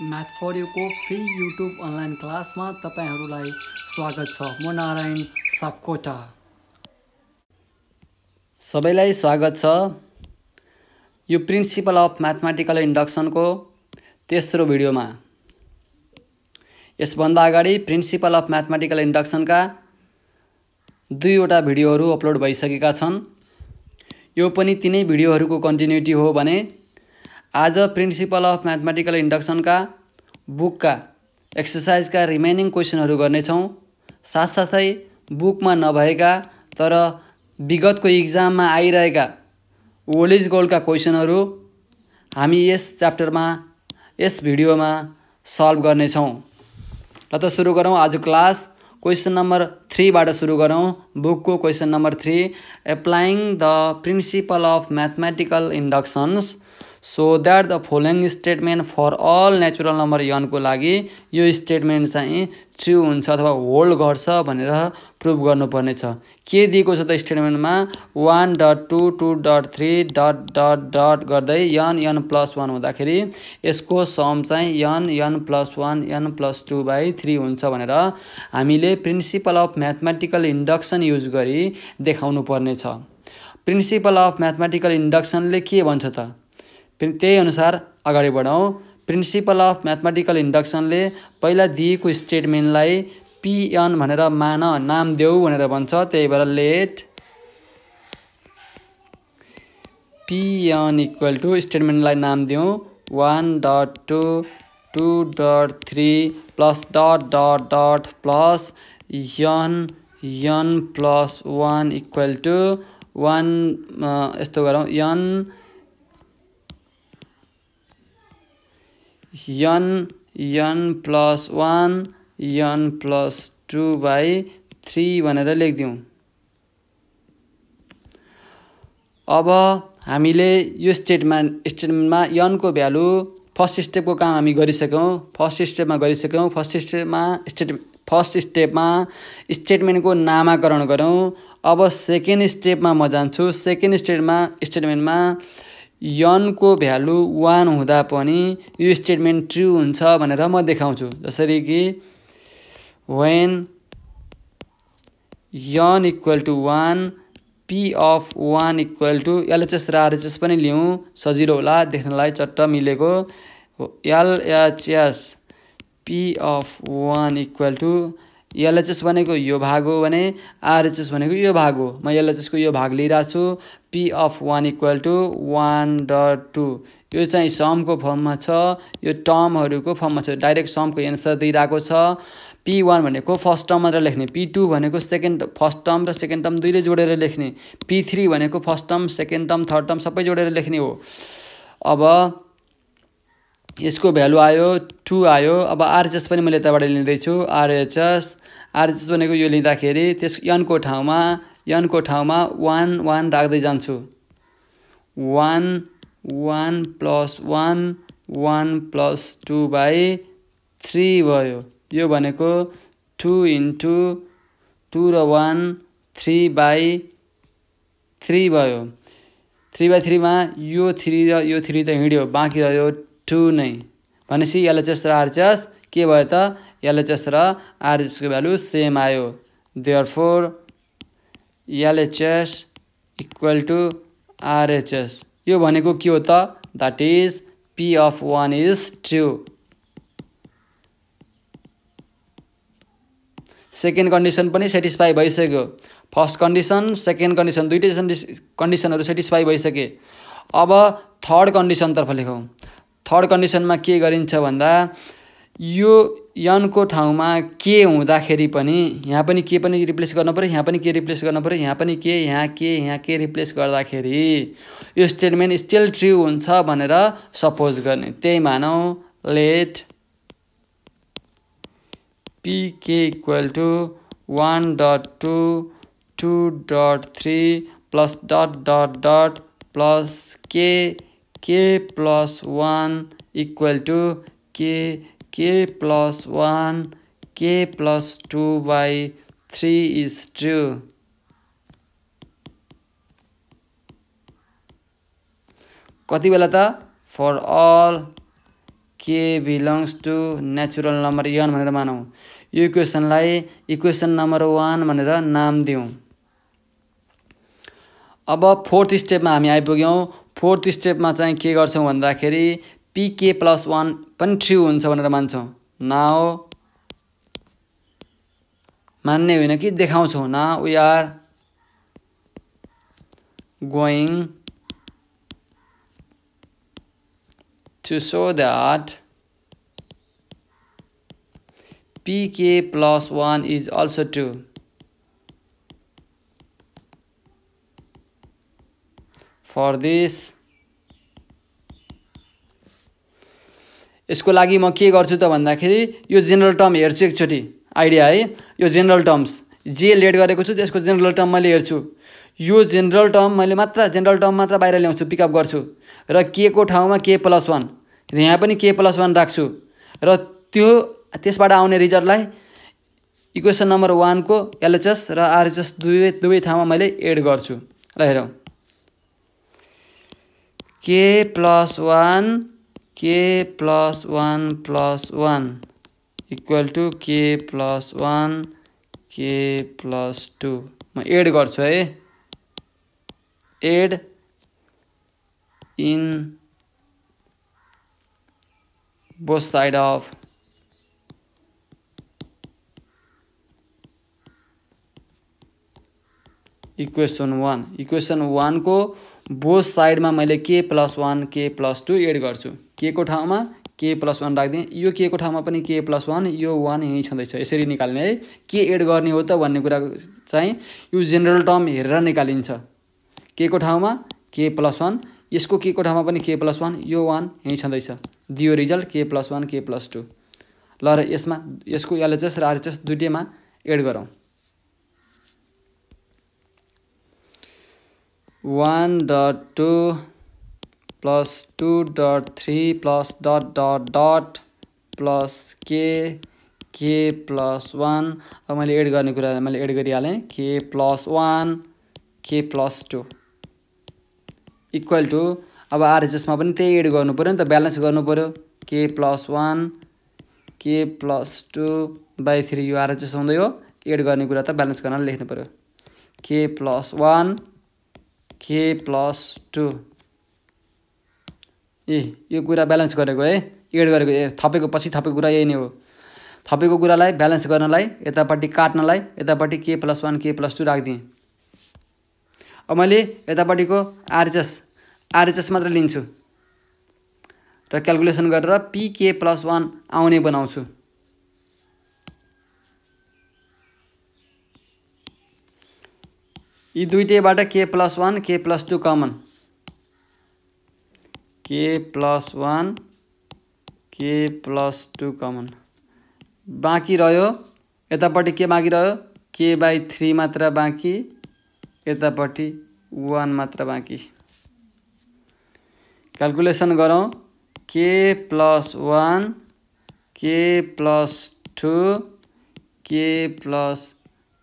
Mathforuu को free YouTube online क्लासमा तपाईहरुलाई स्वागत छ। म नारायण सापकोटा। सबैलाई स्वागत छ। यो प्रिन्सिपल अफ म्याथमेटिकल इन्डक्सन को तेस्रो भिडियोमा। यसभन्दा अगाडि प्रिन्सिपल अफ म्याथमेटिकल इन्डक्सन का दुईवटा भिडियोहरू अपलोड भइसकेका छन्। यो पनि तिनै भिडियोहरूको कन्टिन्युटी हो भने आज प्रिन्सिपल अफ म्याथमेटिकल इन्डक्सन का बुक का एक्सरसाइज का रिमेनिङ क्वेशनहरू गर्नेछौँ। साथसाथै बुकमा नभएका तर विगतको एक्जाममा आइरहेका ओल्ड इज गोल्ड का क्वेशनहरू हामी यस च्याप्टरमा यस भिडियोमा सल्भ गर्नेछौँ। ल त सुरु गरौँ आज क्लास। क्वेशन नंबर 3 बाट सुरु गरौँ। बुक को question number 3, applying the principle of mathematical inductions so that the following statement for all natural number n को लागि यो स्टेटमेंट चाहिँ ट्रू हुन्छ अथवा होल्ड गर्छ भनेर प्रुभ गर्नुपर्ने छ। के दिएको छ त स्टेटमेन्टमा 1.2.2.3 गर्दै n+1 हुँदाखेरि यसको सम चाहिँ n+1 n+2/3 हुन्छ भनेर हामीले principle of mathematical induction use गरी देखाउनु पर्ने छ। प्रिन्सिपल अफ म्याथमेटिकल इन्डक्सनले के भन्छ त त्यही अनुसार अगाडि बढौं। प्रिन्सिपल अफ म्याथमेटिकल इन्डक्सनले पहिला दिएको स्टेटमेन्टलाई pn भनेर नाम देऊ भनेर भन्छ। त्यही भएर लेट pn इक्वल टु स्टेटमेन्टलाई नाम दिऊ 1.2 2.3 plus plus n+1 equal to 1 यस्तो गरौँ n+1 n+2/3 भनेर लेखिदिउँ। अब हामीले यो स्टेटमेन्टमा n को भ्यालु फर्स्ट स्टेपको काम हामी गरिसक्यौँ। फर्स्ट स्टेपमा स्टेटमेन्टको नामाकरण गरौँ। अब सेकेन्ड स्टेपमा म जान्छु। सेकेन्ड स्टेटमेन्टमा n को भ्यालु 1 हुँदा पनि यो स्टेटमेन्ट ट्रू हुन्छ भनेर म देखाउँछु। जसरी कि when n equal to 1 p of 1 equal to LHS र RHS पनि लिउँ सजिलो होला देख्नलाई चट्ट मिलेको। LHS p of 1 equal to LHS भनेको यो भाग हो भने RHS भनेको यो भाग हो। म LHS को यो भाग लिइरहेको छु। p of 1 इक्वल टु 1.2 यो चाहिँ समको फर्ममा छ, यो टर्महरूको फर्ममा छ। डाइरेक्ट समको एन्सर दिइरहेको छ। p1 भनेको फर्स्ट टर्म मात्र लेख्ने, p2 भनेको फर्स्ट टर्म र सेकेन्ड टर्म दुईले जोडेर लेख्ने, p3 भनेको first term second term third term सबै जोडेर लेख्ने हो। अब यसको भ्यालु आयो 2 आयो। अब RHS पनि मैले यताबाट लिँदैछु। RHS भनेको यो लिँदाखेरि त्यस n को ठाउँमा 1 राख्दै जान्छु। 1 + 1+2/3 भयो। यो भनेको 2 × 2 र 1 3/3 भयो। 3/3 मा यो 3 र यो 3 त हिँड्यो, बाँकी रह्यो 2 नै। भनेपछि LHS र RHS के भयो त LHS र RHS को भ्यालु सेम आयो। Therefore LHS equal to RHS यो भनेको के हो त that is p of 1 is true. Second condition पनि सेटिस्फाई भइसक्यो। फर्स्ट कन्डिसन सेकेन्ड कन्डिसन दुईटै कन्डिसनहरू सेटिस्फाई भइसके। अब थर्ड कन्डिसन तर्फ लेखौँ। थर्ड कन्डिसनमा के गरिन्छ भन्दा यो n को ठाउँमा के हुँदाखेरि पनि यहाँ पनि के पनि रिप्लेस गर्न पर्यो, यहाँ पनि के रिप्लेस गर्न पर्यो, यहाँ पनि के, यहाँ के रिप्लेस गर्दाखेरि यो स्टेटमेन्ट स्टिल ट्रू हुन्छ भनेर सपोज गर्ने। त्यही मानौँ let pk equal to 1.2 2.3 plus plus k+1 equal to k+1 k+2/3 is true. कति बेला त फर अल के belongs to natural number n भनेर मानौँ। यो इक्वेसनलाई इक्वेसन नम्बर 1 भनेर नाम दिउँ। अब फोर्थ स्टेपमा हामी आइपुग्यौँ। फोर्थ स्टेपमा चाहिँ के गर्छौँ भन्दाखेरि pk + 1 पनि ट्रु हुन्छ भनेर मान्छौँ। नाउ मान्ने होइन कि देखाउँछौँ। Now we are going to show that pk + 1 is also true. For this, यसको लागि म के गर्छु त भन्दाखेरि यो जेनरल टर्म हेर्छु एकचोटि। आइडिया है, यो जेनरल टर्म्स जे लेट गरेको छु त्यसको जेनरल टर्म मैले हेर्छु। यो जेनरल टर्म मैले मात्र जेनरल टर्म मात्र बाहिर ल्याउँछु, पिकअप गर्छु र के को ठाउँमा k + 1 यहाँ पनि k + 1 राख्छु र त्यसबाट आउने रिजल्टलाई इक्वेसन नम्बर 1 को LHS र RHS दुवै ठाउँमा मैले एड गर्छु। ल हेरौँ, k + 1 + 1 equal to k + 1 k + 2 म एड गर्छु है। Add in both side of equation 1। Equation 1 को बोथ साइडमा मैले k + 1 k + 2 एड गर्छु। k को ठाउँमा k + 1 राख्दिएँ, यो k को ठाउँमा पनि k + 1, यो 1 यहीँ छँदैछ। यसरी निकाल्ने है। के एड गर्ने हो त भन्ने कुरा चाहिँ यो जेनरल टर्म हेरेर निकालिन्छ। k को ठाउँमा k + 1, यसको k को ठाउँमा पनि k + 1, यो 1 यहीँ छँदैछ। दियो रिजल्ट k + 1 k + 2। ल र यसको LHS र RHS दुईटैमा एड गरौँ। 1.2 + 2.3 + ... प्लस k + 1। अब मैले एड गर्ने कुरा मैले एड गरिहालेँ। k + 1 k + 2 इक्वल टु अब RHS मा पनि त्यही एड गर्नु पर्यो नि त, ब्यालेन्स गर्नु पर्यो। k + 1 k + 2/3 यो RHS हुँदै हो। एड गर्ने कुरा त ब्यालेन्स गर्न लेख्नु पर्यो। k + 1 k + 2 यो कुरा ब्यालेन्स गरेको है, एड गरेको थपेको पछि थपेको कुरा यही नै हो। थपेको कुरालाई ब्यालेन्स गर्नलाई यतापट्टि काट्नलाई यतापट्टि k + 1 k + 2 राख्दिएँ। अब मैले यतापट्टिको RHS मात्र लिन्छु र क्याल्कुलेसन गरेर pk + 1 आउने बनाउँछु। यी दुईटैबाट k + 1 k + 2 common, k + 1 k + 2 common. बाँकी रह्यो यतापट्टि के बाँकी रह्यो, k/3 मात्र बाँकी, यतापट्टि 1 मात्र बाँकी। क्याल्कुलेसन गरौँ, k + 1 k + 2 k +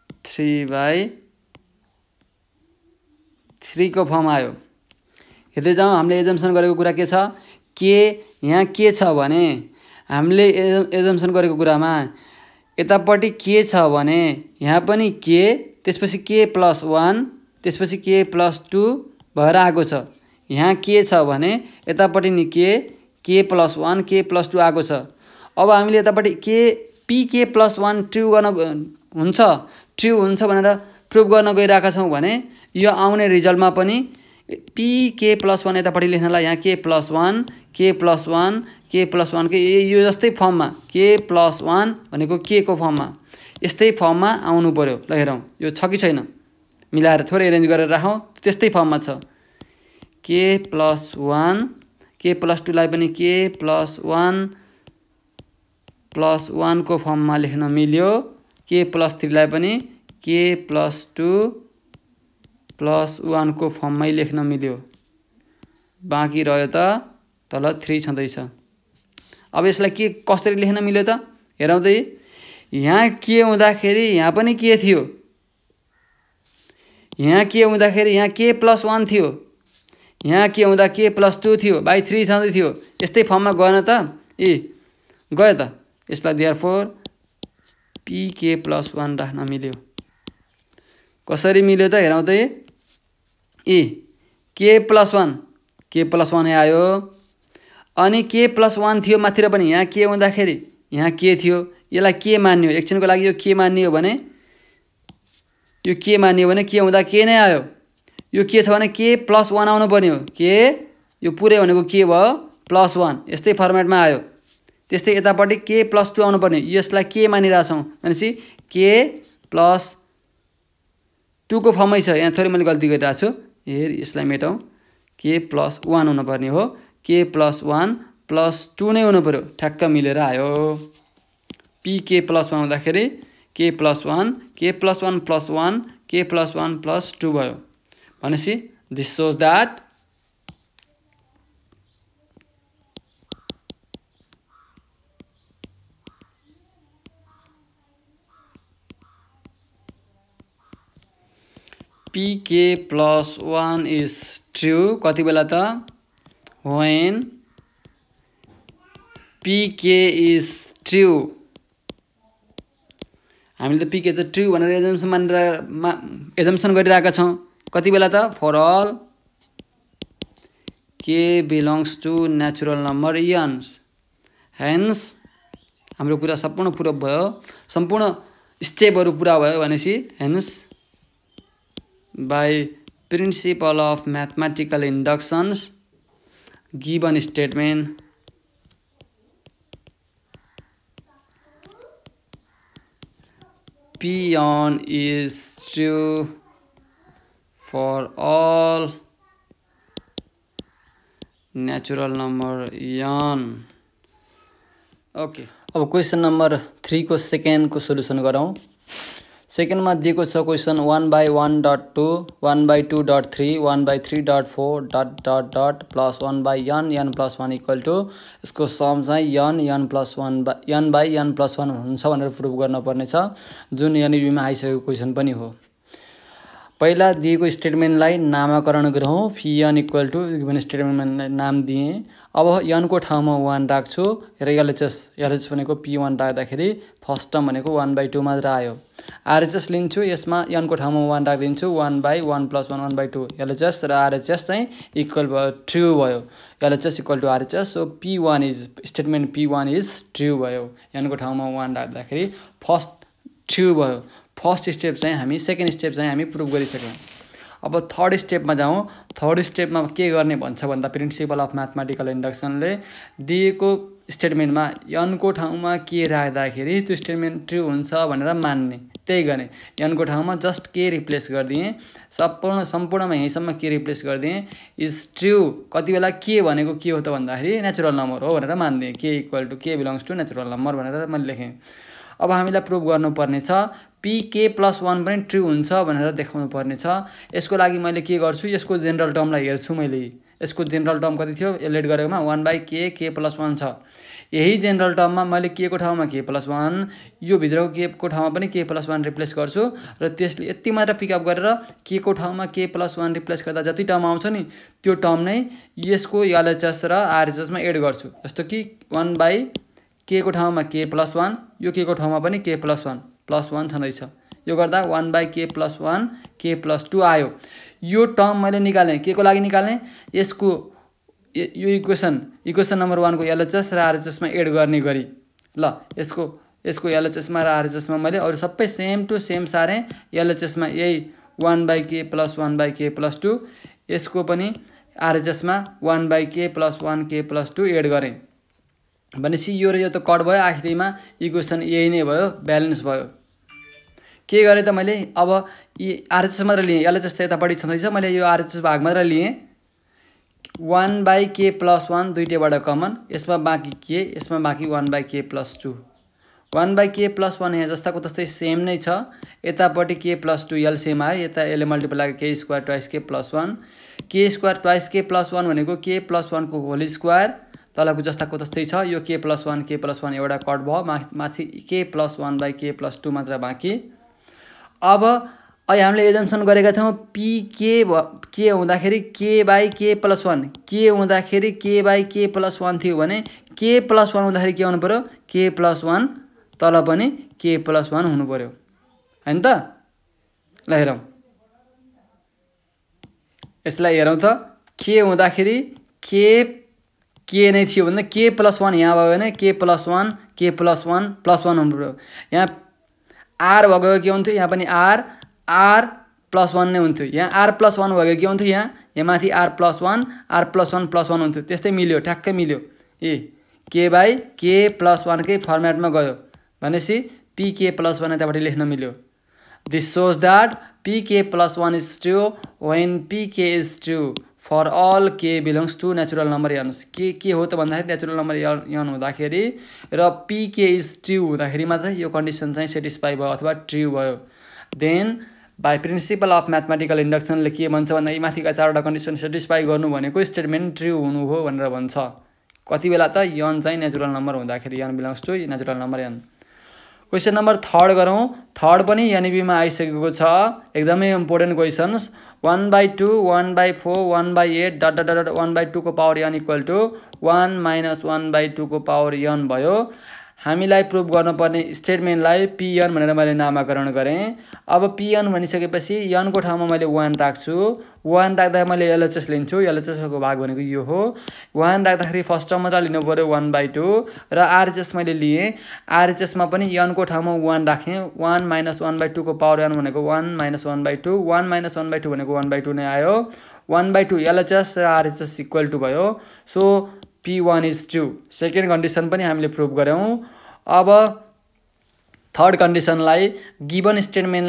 3/3 को फर्म आयो। हेर्दै जाउँ, हामीले एजम्सन गरेको कुरा के छ, यहाँ के छ भने हामीले एजम्सन गरेको कुरामा यतापट्टि के छ भने यहाँ पनि k, त्यसपछि k + 1, त्यसपछि k + 2 भएर आएको छ। यहाँ के छ भने यतापट्टि नि k + 1 k + 2 आएको छ। अब हामीले यतापट्टि pk + 1 ट्रु हुन्छ भनेर प्रुभ गर्न गइरहेका छौँ भने यो आउने रिजल्टमा पनि pk + 1 यतापट्टि लेख्नलाई यहाँ k + 1 k + 1 k + 1 के यो जस्तै फर्ममा k + 1 भनेको k को फर्ममा यस्तै फर्ममा आउनु पर्यो। ल हेरौँ यो छ कि छैन, मिलाएर थोरै एरेन्ज गरेर राखौँ। त्यस्तै फर्ममा छ। k + 1 k + 2 लाई पनि k + 1 + 1 को फर्ममा लेख्न मिल्यो। k + 3 लाई पनि k + 2 + 1 को फर्ममै लेख्न मिल्यो। बाँकी रह्यो त तल 3 छँदैछ। अब यसलाई के कसरी लेख्न मिल्यो त हेरौँ त। यहाँ के हुँदाखेरि यहाँ पनि के थियो, यहाँ के हुँदाखेरि यहाँ k + 1 थियो, यहाँ के हुँदा k + 2 थियो, 3 छँदै थियो। यस्तै फर्ममा गएन त, ए गयो त यसलाई देयरफोर pk + 1 राख्न मिल्यो कसरी मिल्यो त हेरौँ त ए k + 1 आयो अनि k + 1 थियो माथिर पनि यहाँ के हुँदाखेरि यहाँ के थियो यसलाई के मान्यो एकछिनको लागि यो के मान्यो भने के हुँदा के नै आयो यो के छ भने k + 1 आउनु पर्ने हो के यो पुरै भनेको के भयो +1 यस्तै फर्मेटमा आयो त्यस्तै यतापट्टि k + 2 आउनु पर्ने यसलाई के मानिरहेछौँ भनेपछि k + 2 को फर्ममै छ यहाँ थोरै मैले गल्ती गरिरहेको छु हेर यसलाई मेटौँ k + 1 हुनु पर्ने हो k + 1 + 2 नै हुनु पर्यो ठ्याक्क मिलेर आयो pk + 1 हुँदाखेरि k + 1 k + 1 + 1 k + 1 + 2 भयो भनेपछि this shows that pk + 1 is true कति बेला त when pk is true हामीले त pk चाहिँ ट्रू भनेर एजम्सन गरिरहेका छौँ कति बेला त for all k belongs to natural number ions hence हाम्रो कुरा सम्पूर्ण पूरा भयो सम्पूर्ण स्टेपहरु पूरा भयो भनेपछि hence by principle of mathematical inductions given statement P(on) is true for all natural number n. Okay. अब क्वेशन नंबर 3 को सेकेन्ड को सोल्युसन गरौँ सेकेन्ड में दिएको छ question 1/1.2 1/2.3 1/3.4 ... plus 1/n n + 1 equal to इसको सम चाहिँ n + 1 n/n + 1 हुन्छ भनेर प्रुभ गर्न पर्ने छ जुन यहाँनिर मा आइसकेको क्वेशन पनि हो पहिला दिएको स्टेटमेन्टलाई नामकरण गरौँ n इक्वल टू गिवन स्टेटमेन्टमा नाम दिए अब n को ठाउँमा 1 राख्छु र LHS भनेको p1 राख्दाखेरि फर्स्ट टर्म भनेको 1/2 मात्र आयो RHS लिन्छु यसमा n को ठाउँमा 1 राख्दिन्छु 1/1 + 1 1/2 LHS र RHS चाहिँ इक्वल भयो ट्रू भयो LHS equal to RHS so p1 is statement p1 is true भयो n को ठाउँमा 1 राख्दाखेरि फर्स्ट ट्रू भयो फर्स्ट स्टेप चाहिँ हामी सेकेन्ड स्टेप चाहिँ हामी प्रुभ गरिसक्यौं अब थर्ड स्टेपमा जाउँ थर्ड स्टेपमा के गर्ने भन्छ भन्दा प्रिन्सिपल अफ म्याथमेटिकल इन्डक्सनले दिएको स्टेटमेन्टमा n को ठाउँमा के राख्दाखेरि त्यो स्टेटमेन्ट ट्रू हुन्छ भनेर मान्ने त्यही गर्ने n को ठाउँमा जस्ट के रिप्लेस गर्दिए सम्पूर्णमा यहीसम्म के रिप्लेस गर्दिए इज ट्रू कति बेला के भनेको के हो त भन्दाखेरि नेचुरल नम्बर हो भनेर मान्दिए k equal to k belongs to natural number भनेर मैले लेखेँ अब हामीलाई प्रुभ गर्नुपर्ने छ pk + 1 पनि ट्रू हुन्छ भनेर देखाउनु पर्ने छ यसको लागि मैले के गर्छु यसको जनरल टर्मलाई हेर्छु मैले यसको जनरल टर्म कति थियो एलेट गरेकोमा 1/k k + 1 छ यही जनरल टर्ममा मैले k को ठाउँमा k + 1 यो भित्रको k को ठाउँमा पनि k + 1 रिप्लेस गर्छु र त्यसले यति मात्र पिकअप गरेर k को ठाउँमा k + 1 रिप्लेस गर्दा जति टर्म आउँछ नि त्यो टर्म नै यसको LHS र RHS मा एड गर्छु जस्तो कि 1/k को ठाउँमा k + 1 यो k को ठाउँमा पनि k + 1 +1 छँदैछ यो गर्दा 1/k + 1 k + 2 आयो यो टर्म मैले निकालेँ के को लागि निकाल्ने यसको यो इक्वेसन नम्बर 1 को LHS र RHS मा एड गर्ने गरी ल यसको LHS मा र RHS मा मैले अरु सबै सेम टु सेम सारे LHS मा यही 1/k + 1/k + 2 यसको पनि RHS मा 1/k + 1k + 2 एड गरेँ भनेपछि यो र यो त कट भयो आखिरीमा इक्वेसन यही नै भयो ब्यालेन्स भयो के गरे त मैले अब RHS मात्र लिए LHS त यतापट्टि छँदैछ मैले यो RHS भाग मात्र लिए 1/k + 1 दुईटैबाट कमन यसमा बाँकी k यसमा बाँकी 1/k + 2 1/k + 1 यहाँ जस्ताको तस्तै सेम नै छ यतापट्टि k + 2 एलसीएम आयो यता यसले multiply k square twice k + 1 k square twice k + 1 भनेको k + 1 को होल स्क्वायर तलको जस्ताको तस्तै छ यो k + 1 k + 1 एउटा कट भयो माथि k + 1/k + 2 मात्र बाँकी अब अहिले हामीले एजम्सन गरेका थियौँ पी के हुँदाखेरि के बाई के प्लस 1 के हुँदाखेरि के बाई के प्लस 1 थियो भने के प्लस 1 हुँदाखेरि के हुनु पर्यो के प्लस 1 तल पनि के प्लस 1 हुनु पर्यो हैन त ल हेरौँ यसलाई हेरौँ त के हुँदाखेरि के नै थियो भन्दा के प्लस 1 यहाँ भयो भने के प्लस 1 प्लस 1 हुनु पर्यो यहाँ आर भएको के हुन्थ्यो यहाँ पनि आर प्लस 1 नै हुन्थ्यो यहाँ आर प्लस 1 भएको के हुन्थ्यो यहाँ माथि आर प्लस 1 प्लस 1 हुन्थ्यो त्यस्तै मिल्यो ठ्याक्कै मिल्यो के बाई के प्लस 1 कै फर्मेटमा गयो भनेपछि पी के प्लस 1 यतापट्टि लेख्न मिल्यो दिस सोज द्याट पी के plus 1 is true when P K is true for all के belongs to natural number hence के हो त भन्दाखेरि नेचुरल नम्बर यन हुँदाखेरि र पी के इज ट्रू हुँदाखेरि मात्र यो कन्डिसन चाहिँ सेटिस्फाई भयो अथवा ट्रू भयो then by principle of mathematical इन्डक्सनले के भन्छ भन्दा यी माथिका चारवटा कन्डिसन सेटिस्फाई गर्नु भनेको स्टेटमेन्ट ट्रू हुनु हो भनेर भन्छ कति बेला त यन चाहिँ नेचुरल नम्बर हुँदाखेरि N belongs to natural number N question number 3 गरौँ 3 पनि एनईबीमा आइसकेको छ एकदमै important questions 1/2 1/4 1/8 dot dot dot 1/2 को power n equal to 1 minus 1/2 को पावर n भयो हामीलाई प्रुभ गर्नुपर्ने स्टेटमेन्टलाई pn भनेर मैले नामाकरण गरेँ अब pn भनिसकेपछि n को ठाउँमा मैले 1 राख्छु 1 राख्दा मैले LHS लिन्छु LHS को भाग भनेको यो हो 1 राख्दाखेरि फर्स्ट टर्म मात्र लिनु पर्यो 1/2 र RHS मैले लिए RHS मा पनि n को ठाउँमा 1 राखेँ 1 माइनस 1/2 को पावर n भनेको 1 माइनस 1/2 1 माइनस 1/2 भनेको 1/2 नै आयो 1/2 LHS र RHS इक्वल टु भयो so P1 is true second condition पनि हामीले प्रुभ गर्यौं अब थर्ड कन्डिसनलाई गिवन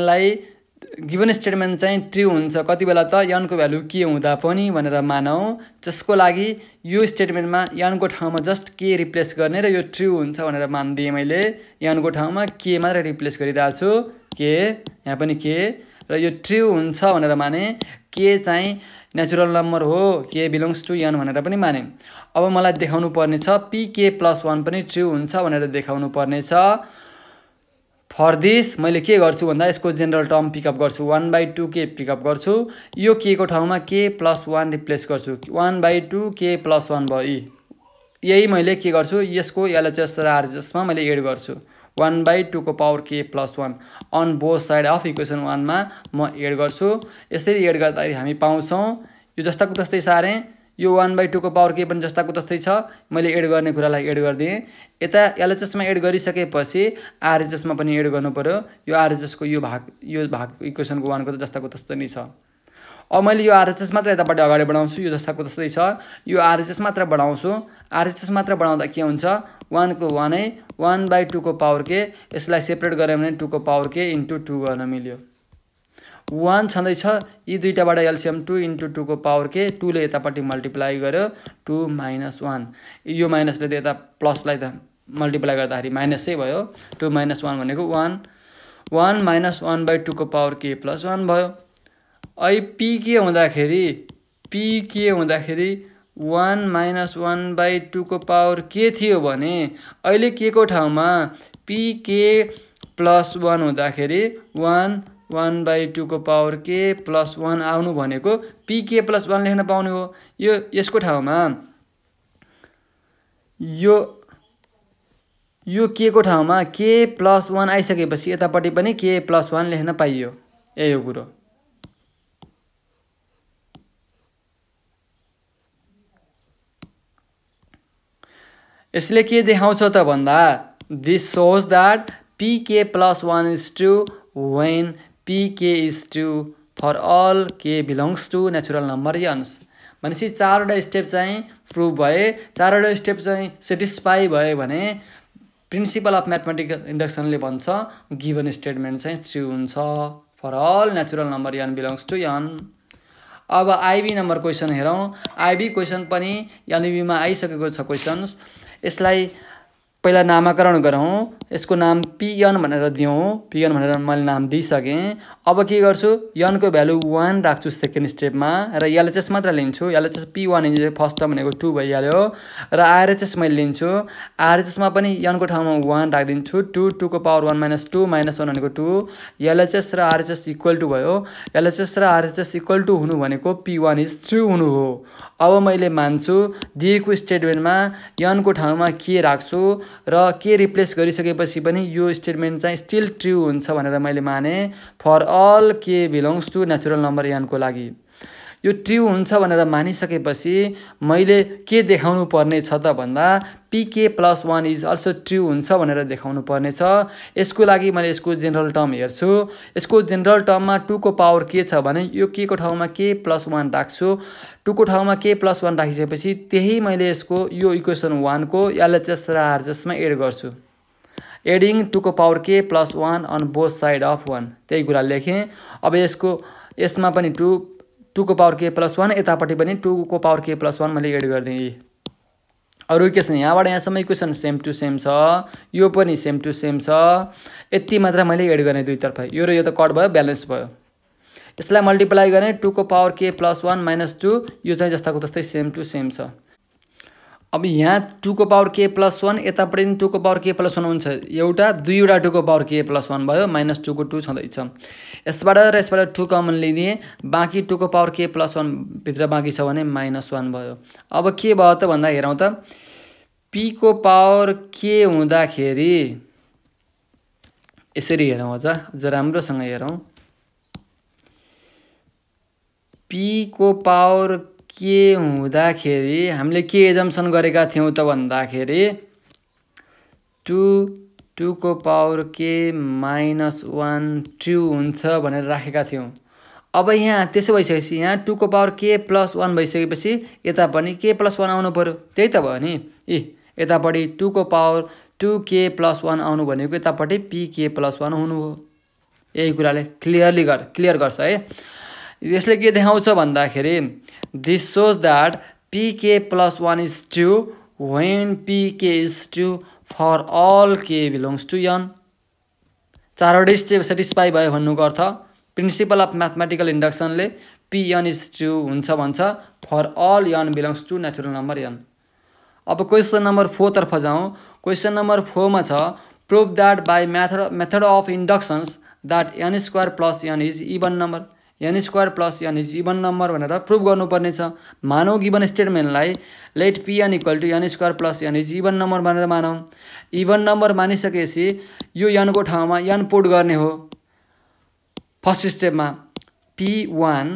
स्टेटमेन्ट चाहिँ ट्रू हुन्छ कति बेला त n को भ्यालु के हुँदा पनि भनेर मानौं जसको लागि यो स्टेटमेन्टमा n को ठाउँमा जस्ट के रिप्लेस गर्ने र यो ट्रू हुन्छ भनेर मान्दिए मैले n को ठाउँमा के मात्र रिप्लेस गरिरहेको छु के यहाँ पनि के र यो ट्रू हुन्छ भनेर माने के चाहिँ नेचुरल नम्बर हो के बिलोङ्स टु n भनेर पनि माने अब मलाई देखाउनु पर्ने छ pk प्लस 1 पनि ट्रू हुन्छ भनेर देखाउनु पर्ने छ फर दिस मैले के गर्छु भन्दा यसको जेनरल टर्म पिकअप गर्छु 1/2 के पिकअप गर्छु यो के को ठाउँमा के प्लस 1 रिप्लेस गर्छु 1/2 के प्लस 1 भयो यही मैले के गर्छु यसको LHS र RHS मा मैले एड गर्छु 1/2 को power k plus 1 on both side of equation 1 मा म एड गर्छु यसरी एड गर्दा हामी पाउँछौं यो जस्ताको तस्तै सारे यो 1/2 को पावर k पनि जस्ताको तस्तै छ मैले एड गर्ने कुरालाई एड गर्दिए यता LHS मा एड गरिसकेपछि RHS मा पनि एड गर्नु पर्यो यो RHS को यो भाग इक्वेसन को 1 को जस्ताको तस्तै नै छ अब मैले यो RHS मात्र यतापट्टि अगाडि बढाउँछु यो जस्ताको तस्तै छ यो RHS मात्र बढाउँछु RHS मात्र बढाउँदा के हुन्छ 1 को 1 नै 1/2 को पावर k यसलाई सेपरेट गरे भने 2 को पावर k * 2 गर्न मिल्यो 1 छँदै छ यी दुईटाबाट एलसीएम 2 * 2 को पावर k 2 ले यतापट्टि मल्टिप्लाई गर्यो 2 - 1 यो माइनसले त यता प्लसलाई त मल्टिप्लाई गर्दाखेरि माइनसै भयो 2 - 1 भनेको 1 1 - 1/2 को पावर k + 1 भयो अहिले p के हुँदाखेरि 1 - 1/2 को पावर k थियो भने अहिले k को ठाउँमा pk + 1 हुँदाखेरि 1 1/2 को पावर k + 1 आउनु भनेको pk + 1 लेख्न पाउने हो यो यसको ठाउँमा यो k को ठाउँमा k + 1 आइसकेपछि यतापट्टि पनि k + 1 लेख्न पाइयो यही हो कुरो यसले के देखाउँछ त भन्दा this shows that pk + 1 is true when pk is true for all k belongs to natural number n भनेपछि चारवटा स्टेप चाहिँ प्रुभ भए चारवटा स्टेप चाहिँ सेटिस्फाई भए भने प्रिन्सिपल अफ म्याथमेटिकल इन्डक्सनले भन्छ गिवन स्टेटमेन्ट चाहिँ ट्रू हुन्छ for all natural number n belongs to n अब आईबी नम्बर क्वेसन हेरौं आईबी क्वेसन पनि एनईबी मा आइसकेको छ क्वेशन्स यसलाई पहिला नामाकरण गरौं यसको नाम pn भनेर दियौँ pn भनेर मैले नाम दिइसकेँ अब के गर्छु n को भ्यालु 1 राख्छु सेकेन्ड स्टेपमा र LHS मात्र लिन्छु LHS p1 into first term भनेको 2 भइहाल्यो र RHS मैले लिन्छु RHS मा पनि n को ठाउँमा 1 राख्दिन्छु 2 को पावर 1 - 2 - 1 भनेको 2 LHS र RHS इक्वल टु भयो LHS र RHS इक्वल टु हुनु भनेको p1 इज ट्रु हुनु हो अब मैले मान्छु दिएको स्टेटमेन्टमा n को ठाउँमा के राख्छु र के रिप्लेस गरिसकेपछि पनि यो स्टेटमेन्ट चाहिँ स्टिल ट्रु हुन्छ भनेर मैले माने फर अल के belongs to natural number n को लागि यो ट्रु हुन्छ भनेर मानिसकेपछि मैले के देखाउनु पर्ने छ त भन्दा pk + 1 इज अल्सो ट्रु हुन्छ भनेर देखाउनु पर्ने छ यसको लागि मैले यसको जेनरल टर्म हेर्छु यसको जेनरल टर्ममा 2 को पावर के छ भने यो k को ठाउँमा k + 1 राख्छु 2 को ठाउँमा k + 1 राखिसकेपछि त्यही मैले यसको यो इक्वेसन 1 को LHS र RHS मा एड गर्छु एडिङ 2 को power k + 1 on both side of 1 त्यही कुरा लेखेँ अब यसमा पनि 2 को पावर k + 1 यतापट्टि पनि 2 को पावर k + 1 मैले एड गरिदिएँ अरु इक्वेसन यहाँबाट यहाँसम्म इक्वेसन सेम टु सेम छ यो पनि सेम टु सेम छ यति मात्र मैले एड गर्ने दुईतर्फ यो र यो त कट भयो ब्यालेन्स भयो यसलाई मल्टिप्लाई गर्ने 2 को पावर k + 1 - 2 यो चाहिँ जस्ताको तस्तै सेम टु सेम छ अब यहाँ 2 को पावर k + 1 यतापट्टि 2 को पावर k + 1 हुन्छ एउटा दुईवटा 2 को पावर k + 1 भयो -2 को 2 छँदैछ यसबाट र यसबाट 2 कमन लिदिए बाँकी 2 को पावर k + 1 भित्र बाँकी छ भने -1 भयो अब के भयो त भन्दा हेरौँ त p को पावर k हुँदाखेरि यसरी हेरौँ अझ राम्रोसँग हेरौँ p को पावर के हुँदाखेरि हामीले के एजम्सन गरेका थियौँ त भन्दाखेरि 2 को पावर k - 1 ट्रु हुन्छ भनेर राखेका थियौँ अब यहाँ त्यसो भइसकेपछि यहाँ 2 को पावर k + 1 भइसकेपछि यता पनि k + 1 आउनु पर्यो त्यही त भयो नि यतापट्टि 2 को पावर 2k + 1 आउनु भनेको यतापट्टि pk + 1 हुनु हो यही कुराले क्लियर गर्छ है यसले के देखाउँछ भन्दाखेरि this shows that pk + 1 is true when pk is true for all k belongs to n चारवटै स्टेप सेटिस्फाई भयो भन्नुको अर्थ प्रिन्सिपल अफ म्याथमेटिकल इन्डक्सनले pn इज ट्रु हुन्छ भन्छ for all n belongs to natural number n अब question number 4 तर्फ जाउँ क्वेसन नम्बर 4 मा छ prove that by method of inductions that n² + n is even number n² + n is even number भनेर prove गर्नुपर्ने छ मानौ गिवन स्टेटमेन्टलाई let pn = n² + n is even number भनेर मानौ इवन नम्बर मानिसकेपछि यो n को ठाउँमा n पुट गर्ने हो फर्स्ट स्टेपमा p1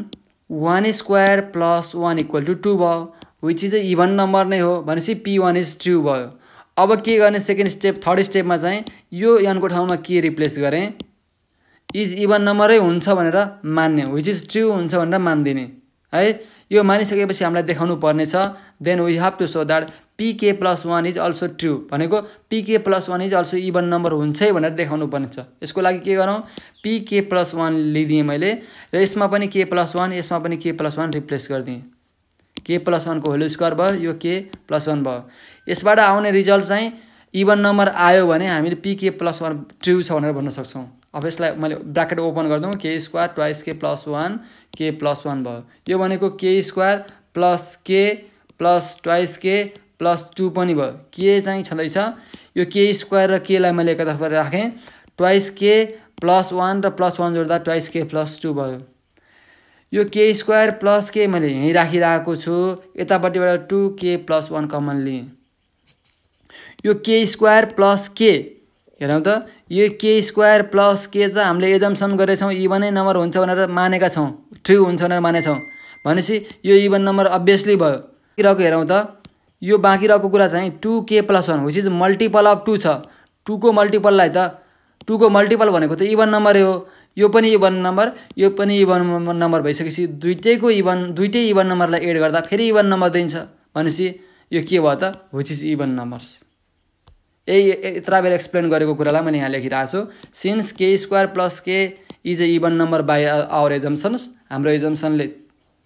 1² + 1 = 2 भयो विच इज इवन नम्बर नै हो भनेपछि p1 इज ट्रु भयो अब के गर्ने सेकेन्ड स्टेप थर्ड स्टेपमा चाहिँ यो n को ठाउँमा के रिप्लेस गरेँ इज इवन नम्बरै हुन्छ भनेर मान्ने विच इज ट्रु हुन्छ भनेर मान्दिने है यो मानिसकेपछि हामीलाई देखाउनु पर्ने छ then we have to show that pk + 1 is also true भनेको pk + 1 is also even number हुन्छ भनेर देखाउनु पर्ने छ यसको लागि के गरौँ pk + 1 लिदिएँ मैले र यसमा पनि k + 1 यसमा पनि k + 1 रिप्लेस गरिदिएँ k + 1 को होल स्क्वायर भयो यो k + 1 भयो यसबाट आउने रिजल्ट चाहिँ इवन नम्बर आयो भने हामीले pk + 1 ट्रु छ भनेर भन्न सक्छौँ अब यसलाई मैले ब्र्याकेट ओपन गर्दौँ k² = k + 1 k + 1 भयो यो भनेको k² + k + 2k + 2 पनि भयो के चाहिँ छँदैछ यो k² र k लाई मैले एकतर्फ राखेँ 2k + 1 र +1 जोड्दा 2k + 2 भयो यो k² + k मैले यहीँ राखिरहेको छु यतापट्टिबाट 2k + 1 कमन लिएँ यो k² + k हेरौँ त यो k² + k चाहिँ हामीले एजम्सन गरेछौँ इवनै नम्बर हुन्छ भनेर मानेका छौँ ट्रु हुन्छ भनेर मानेछौँ भनेपछि यो इवन नम्बर अभियसली भयो रहेको हेरौँ त यो बाँकी रहेको कुरा चाहिँ 2k + 1 which is multiple of 2 छ 2 को मल्टिपललाई त 2 को मल्टिपल भनेको त इवन नम्बरै हो यो पनि इवन नम्बर यो पनि इवन नम्बर भइसकेपछि दुईटै इवन नम्बरलाई एड गर्दा फेरि इवन नम्बर दिन्छ भनेपछि यो के भयो त विच इज इवन नम्बर्स यही यत्रा बेर एक्सप्लेन गरेको कुरालाई मैले यहाँ लेखिरहेको छु since k² + k is a even number by our assumptions हाम्रो एजम्सनले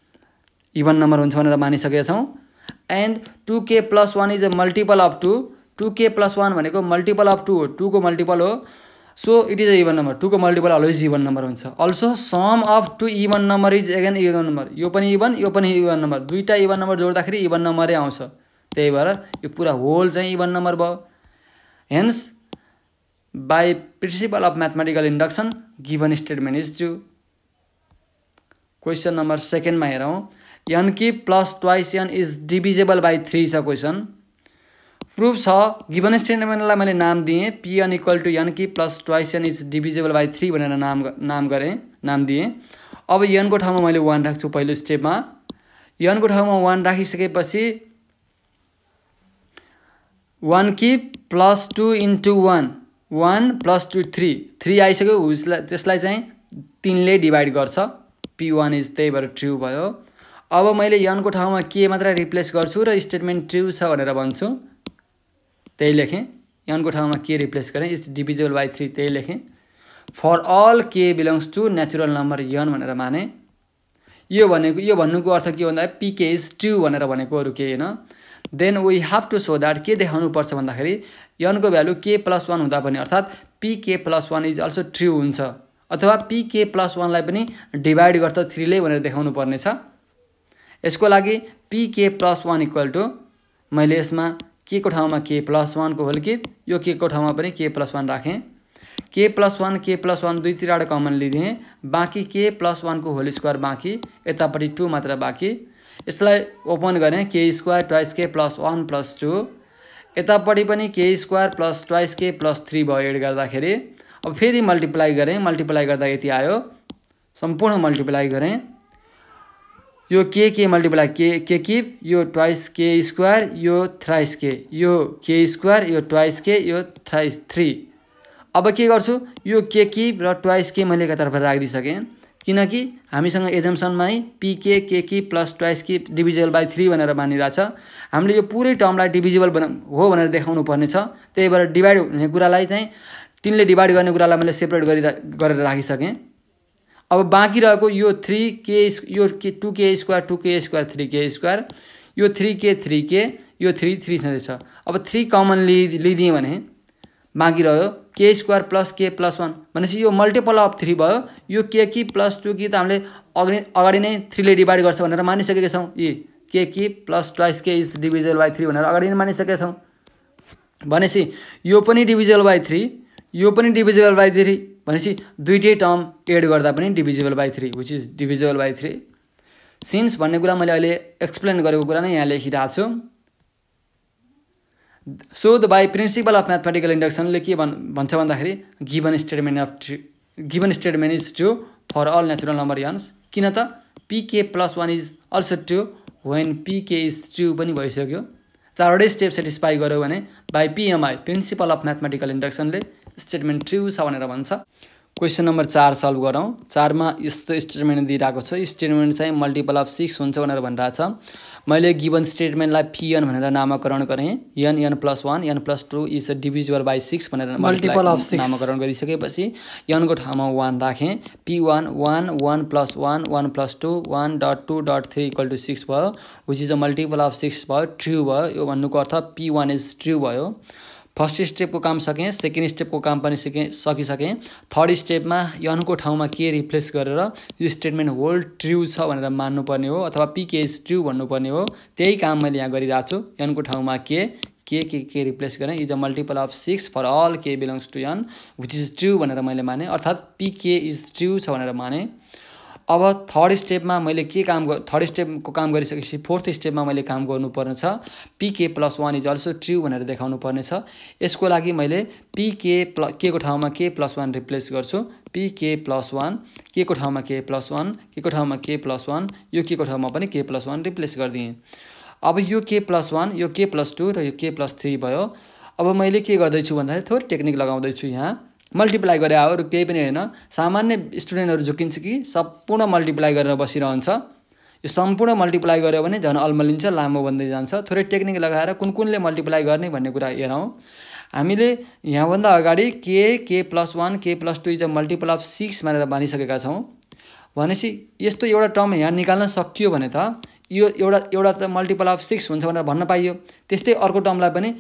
इवन नम्बर हुन्छ भनेर मानिसकेका छौँ and 2k + 1 is a multiple of 2 2k + 1 भनेको मल्टिपल अफ 2 हो, 2 को मल्टिपल हो, so it is a even number. 2 को मल्टिपल अलवेज इभन नम्बर हुन्छ। Also sum of 2 even number is again even number. यो पनि इभन नम्बर, दुईटा even number जोड्दाखेरि इभन नम्बरै आउँछ, त्यही भएर यो पुरा होल चाहिँ इभन नम्बर भयो। Hence by principle of mathematical induction given statement is true. Question number 2 मा हेरौँ। n cube plus twice n is divisible by 3 छ क्वेसन। प्रुफ छ, गिभन स्टेटमेन्टलाई मैले नाम दिएँ pn equal to n cube plus twice n is divisible by 3 भनेर नाम दिएँ। अब n को ठाउँमा मैले 1 राख्छु पहिलो स्टेपमा। n को ठाउँमा 1 राखिसकेपछि 1 क्यूब प्लस 2 इन्टु 1, 1 प्लस 2 3 आइसक्यो, त्यसलाई चाहिँ 3 ले डिभाइड गर्छ, p1 इज, त्यही भएर ट्रु भयो। अब मैले n को ठाउँमा के मात्र रिप्लेस गर्छु र स्टेटमेन्ट ट्रु छ भनेर भन्छु, त्यही लेखेँ। n को ठाउँमा के रिप्लेस गरेँ, इज डिभिजेबल बाई 3, त्यही लेखेँ। For all k belongs to natural number n भनेर माने। यो भन्नुको अर्थ के भन्दा pk इज ट्रु भनेर भनेको, अरू केही होइन। Then we have to show that के देखाउनु पर्छ भन्दाखेरि n को भ्यालु k + 1 हुँदा पनि, अर्थात् pk + 1 इज अल्सो ट्रु हुन्छ, अथवा pk + 1 लाई पनि डिभाइड गर्छ 3 ले भनेर देखाउनु पर्नेछ। यसको लागि pk + 1 इक्वल टु, मैले यसमा k को ठाउँमा k + 1 को होल क्यूब, यो k को ठाउँमा पनि k + 1 राखेँ। k + 1 दुईतिरबाट कमन लिदिएँ, बाँकी k + 1 को होल स्क्वायर बाँकी, यतापट्टि 2 मात्र बाँकी। यसलाई ओपन गरेँ, k² ट्वाइस k + 1 + 2, यतापट्टि पनि k² + ट्वाइस k + 3 भयो एड गर्दाखेरि। अब फेरि मल्टिप्लाई गरेँ, मल्टिप्लाई गर्दा यति आयो, सम्पूर्ण मल्टिप्लाई गरेँ। यो k मल्टिप्लाई k क्यूब, यो ट्वाइस k², यो थ्राइस k, यो k², यो ट्वाइस k, यो थ्राइस 3। अब के गर्छु, यो k क्यूब र ट्वाइस k मैले एकातर्फ राखिदिइसकेँ, किनकि हामीसँग एजम्सनमै pk k cube plus twice k divisible by 3 भनेर मानिरहेछ। हामीले यो पुरै टर्मलाई डिभिजेबल हो भनेर देखाउनु पर्नेछ, त्यही भएर डिभाइड हुने कुरालाई चाहिँ 3 ले डिभाइड गर्ने कुरालाई मैले सेपरेट गरेर राखिसकेँ। अब बाँकी रहेको यो 3k, यो 2k², 2k², 3k², यो 3k, यो 3 छँदैछ। अब 3 कमन लिदिएँ भने बाँकी रह्यो k² प्लस k + 1, भनेपछि यो मल्टिपल अफ 3 भयो। यो k क्यूब प्लस 2 k त हामीले अगाडि नै 3 ले डिभाइड गर्छ भनेर मानिसकेका छौँ। यी k cube plus twice k is divisible by 3 भनेर अगाडि नै मानिसकेका छौँ। भनेपछि यो पनि डिभिजेबल बाई 3, यो पनि डिभिजेबल बाई 3, भनेपछि दुईटै टर्म एड गर्दा पनि divisible by 3, which is divisible by 3। Since भन्ने कुरा मैले अहिले एक्सप्लेन गरेको कुरा नै यहाँ लेखिरहेको छु। So the by principle of mathematical इन्डक्सनले के भन्छ भन्दाखेरि given statement is true for all natural number n। किन त pk + 1 is also true when pk is true पनि भइसक्यो। चारवटै स्टेप सेटिस्फाई गर्यो भने by PMI principle of mathematical इन्डक्सनले स्टेटमेन्ट ट्रु छ भनेर भन्छ। क्वेसन नम्बर 4 सल्भ गरौँ। 4 मा यस्तो स्टेटमेन्ट दिइरहेको छ, स्टेटमेन्ट चाहिँ मल्टिपल अफ 6 हुन्छ भनेर भनिरहेछ। मैले गिभन स्टेटमेन्टलाई pn भनेर नामकरण गरेँ, n + 1 n + 2 is divisible by 6 भनेर मल्टिपल अफ 6 नामकरण गरिसकेपछि n को ठाउँमा 1 राखेँ, p1 1 1 + 1 1 + 2 1.2.3 = 6 भयो, which is a multiple of 6 भयो, ट्रु भयो। यो भन्नुको अर्थ p1 इज ट्रु भयो। फर्स्ट स्टेपको काम सकेँ, सेकेन्ड स्टेपको काम पनि सकिसकेँ। थर्ड स्टेपमा n को ठाउँमा के रिप्लेस गरेर यो स्टेटमेन्ट होल ट्रु छ भनेर मान्नुपर्ने हो, अथवा pk इज ट्रु भन्नुपर्ने हो। त्यही काम मैले यहाँ गरिरहेको छु। n को ठाउँमा के रिप्लेस गरेँ, is a multiple of 6 for all k belongs to n, which is true भनेर मैले माने, अर्थात् pk इज ट्रु छ भनेर माने। अब थर्ड स्टेपमा मैले थर्ड स्टेपको काम गरिसकेपछि फोर्थ स्टेपमा मैले काम गर्नुपर्ने छ, pk + 1 इज अल्सो ट्रु भनेर देखाउनु पर्नेछ। यसको लागि मैले k को ठाउँमा k + 1 रिप्लेस गर्छु, pk + 1, k को ठाउँमा k + 1, k को ठाउँमा k + 1, यो k को ठाउँमा पनि k + 1 रिप्लेस गरिदिएँ। अब यो k + 1, यो k + 2 र यो k + 3 भयो। अब मैले के गर्दैछु भन्दाखेरि थोरै टेक्निक लगाउँदैछु। यहाँ मल्टिप्लाई गरे हो, अरू केही पनि होइन। सामान्य स्टुडेन्टहरू झुकिन्छ कि सम्पूर्ण मल्टिप्लाई गरेर बसिरहन्छ। यो सम्पूर्ण मल्टिप्लाई गर्यो भने झन् अल्मलिन्छ, लामो बन्दै जान्छ। थोरै टेक्निक लगाएर कुनले मल्टिप्लाई गर्ने भन्ने कुरा हेरौँ। हामीले यहाँभन्दा अगाडि k + 1 k + 2 is a multiple of 6 भनेर भनिसकेका छौँ। भनेपछि यस्तो एउटा टर्म यहाँ निकाल्न सकियो भने त यो एउटा त मल्टिपल अफ 6 हुन्छ भनेर भन्न पाइयो। त्यस्तै अर्को टर्मलाई पनि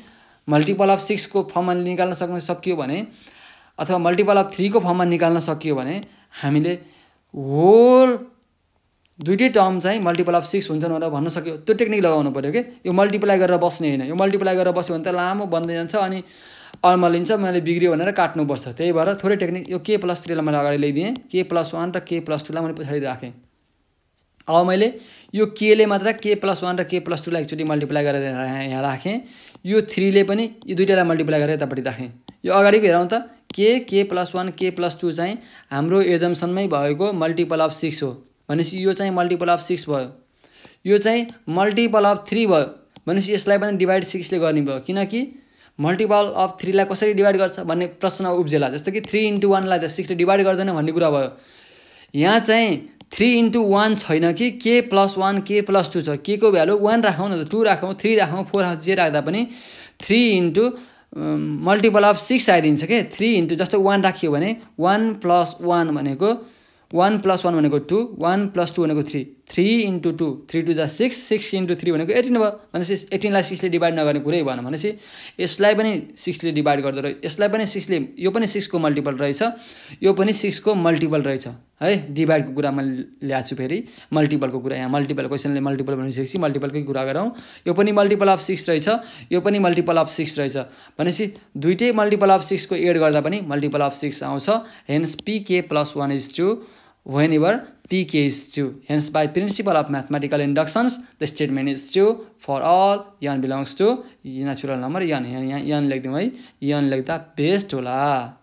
मल्टिपल अफ 6 को फर्ममा निकाल्न सकियो भने अथवा मल्टिपल अफ 3 को फर्ममा निकाल्न सकियो भने हामीले होल दुईटै टर्म चाहिँ मल्टिपल अफ 6 हुन्छ भनेर भन्न सक्यो। त्यो टेक्निक लगाउनु पर्यो के। यो मल्टिप्लाई गरेर बस्ने हैन। यो मल्टिप्लाई गरेर बस्यो भने त लामो बन्दै जान्छ अनि अल्मलिन्छ, मैले बिग्रियो भनेर काट्नुपर्छ। त्यही भएर थोरै टेक्निक यो k+3 लाई मैले अगाडि ल्याइदिएँ, k+1 र k+2 लाई मैले पछाडि राखेँ। अब मैले यो k ले मात्र k+1 र k+2 लाई एकचोटि मल्टिप्लाई गरेर यहाँ राखेँ। यो 3 ले पनि यो दुईटालाई मल्टिप्लाई गरेर यतापट्टि राखेँ। यो अगाडिको हेरौँ त k+1 k+2 चाहिँ हाम्रो एजम्सनमै भएको मल्टिपल अफ 6 हो भनेपछि यो चाहिँ मल्टिपल अफ 6 भयो। यो चाहिँ मल्टिपल अफ 3 भयो भनेपछि यसलाई पनि डिभाइड 6 ले गर्ने भयो, किनकि मल्टिपल अफ 3 लाई कसरी डिभाइड गर्छ भन्ने प्रश्न उब्जेला। जस्तो कि 3 × 1 लाई त 6 ले डिभाइड गर्दैन भन्ने कुरा भयो। यहाँ चाहिँ 3 × 1 छैन कि k+1 k+2 छ। k को भ्यालु 1 राखौँ न त, 2 राखौँ, 3 राखौँ, 4 राखौँ, जे राख्दा पनि 3 × मल्टिपल अफ 6 आइदिन्छ के। 3 × जस्तो 1 राखियो भने 1 + 1 भनेको 1 + 1 भनेको 2, 1 + 2 भनेको 3, 3 × 2, 3 2 जा 6, 6 × 3 भनेको 18 भयो। भनेपछि 18 लाई 6 ले डिभाइड नगर्ने कुरै भएन। भनेपछि यसलाई पनि 6 ले डिभाइड गर्दो रहेछ, यसलाई पनि 6 ले, यो पनि 6 को मल्टिपल रहेछ, यो पनि 6 को मल्टिपल रहेछ है। डिभाइडको कुरा मैले ल्याएको छु, फेरि मल्टिपलको कुरा। यहाँ मल्टिपल क्वेसनले मल्टिपल भनिसकेपछि मल्टिपलकै कुरा गरौँ। यो पनि मल्टिपल अफ 6 रहेछ, यो पनि मल्टिपल अफ 6 रहेछ भनेपछि दुईटै मल्टिपल अफ 6 को एड गर्दा पनि मल्टिपल अफ 6 आउँछ। Hence pk+1 is true whenever pk is true. Hence by principle of mathematical inductions the statement is true for all n belongs to natural number n. यहाँ n लेख्दिउँ है, n लेख्दा best होला।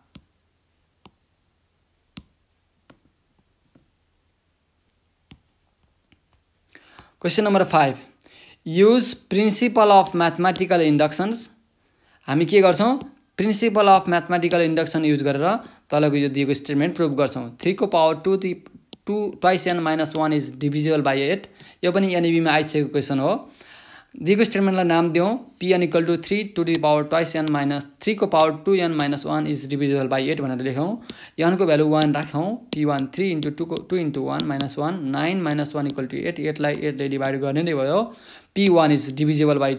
Question number 5, use principle of mathematical inductions. हामी के गर्छौँ, principle of mathematical induction use गरेर तलको यो दिएको स्टेटमेन्ट प्रुभ गर्छौँ। 3 को power 2 twice n - 1 is divisible by 8। यो पनि एनईबीमा आइसकेको क्वेसन हो। दिएको स्टेटमेन्टलाई नाम दिउँ, pn = 3 to the power twice n - 3 को power 2n - 1 is divisible by 8 भनेर लेखौँ। n को भ्यालु 1 राखौँ, p1 3 × 2 × 1 - 1 9 - 1 = 8, 8 लाई 8 ले डिभाइड गर्ने नै भयो। p1 इज डिभिजिबल बाई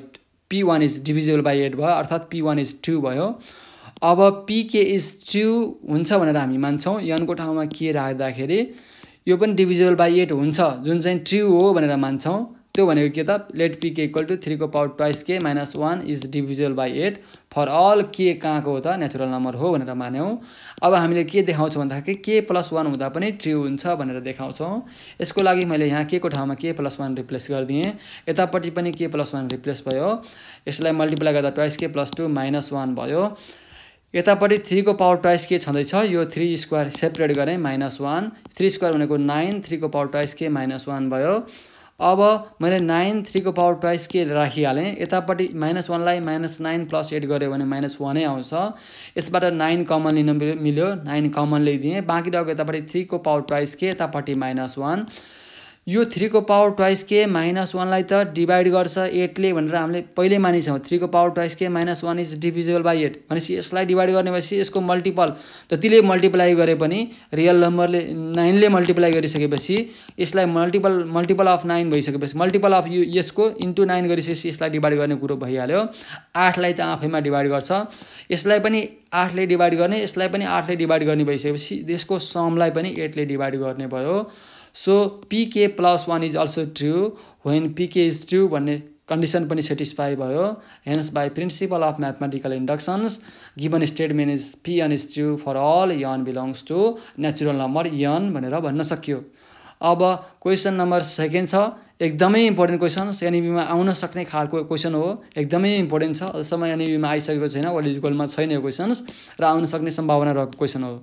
8 भयो, अर्थात् p1 इज 2 भयो। अब pk इज 2 हुन्छ भनेर हामी मान्छौँ। n को ठाउँमा के राख्दाखेरि यो पनि डिभिजिबल बाई 8 हुन्छ, जुन चाहिँ ट्रु हो भनेर मान्छौँ। त्यो भनेको के त, लेट pk = 3 को power twice k - 1 is divisible by 8 for all K कहाँको हो त, नेचुरल नम्बर हो भनेर मान्यौँ। अब हामीले के देखाउँछौँ भन्दाखेरि k+1 हुँदा पनि ट्रु हुन्छ भनेर देखाउँछौँ। यसको लागि मैले यहाँ k को ठाउँमा k+1 रिप्लेस गरिदिएँ, यतापट्टि पनि k+1 रिप्लेस भयो। यसलाई मल्टिप्लाई गर्दा ट्वाइस k + 2 - 1 भयो। यतापट्टि 3 को पावर ट्वाइस के छँदैछ, यो 3 स्क्वायर सेपरेट गरेँ -1, 3 स्क्वायर भनेको 9, 3 को पावर ट्वाइस के -1 भयो। अब मैले 9 3 को पावर ट्वाइस के राखिहालेँ। यतापट्टि -1 लाई -9 + 8 गऱ्यो भने -1 नै आउँछ। यसबाट 9 कमन लिन मिल्यो, 9 कमन ल्याइदिएँ। बाँकी रहेको यतापट्टि 3 को पावर ट्वाइस के, यतापट्टि -1। यो 3 को पावर ट्वाइस के -1 लाई त डिभाइड गर्छ 8 ले भनेर हामीले पहिले मानिछौँ। 3 को पावर ट्वाइस के -1 इज डिभिजिबल बाई 8 भनेपछि यसलाई डिभाइड गर्ने भएपछि यसको मल्टिपल जतिले मल्टिप्लाई गरे पनि रियल नम्बरले 9 ले मल्टिप्लाई गरिसकेपछि यसलाई मल्टिपल अफ 9 भइसकेपछि मल्टिपल अफ यसको इन्टु 9 गरिसकेपछि यसलाई डिभाइड गर्ने कुरो भइहाल्यो। 8 लाई त आफैमा डिभाइड गर्छ, यसलाई पनि 8 ले डिभाइड गर्ने, यसलाई पनि 8 ले डिभाइड गर्ने भइसकेपछि यसको समलाई पनि 8 ले डिभाइड गर्ने भयो। So pk+1 is also true when pk is true भन्ने कन्डिसन पनि सेटिस्फाई भयो। Hence by principle of mathematical inductions given statement is pn is true for all n belongs to natural number n भनेर भन्न सकियो। अब question number 2 छ, एकदमै important question, एनईबीमा आउन सक्ने खालको क्वेसन हो, एकदमै इम्पोर्टेन्ट छ। अझसम्म एनईबीमा आइसकेको छैन, वर्ल्ड इक्वलमा छैन यो क्वेसन्स र आउन सक्ने सम्भावना रहेको क्वेसन हो।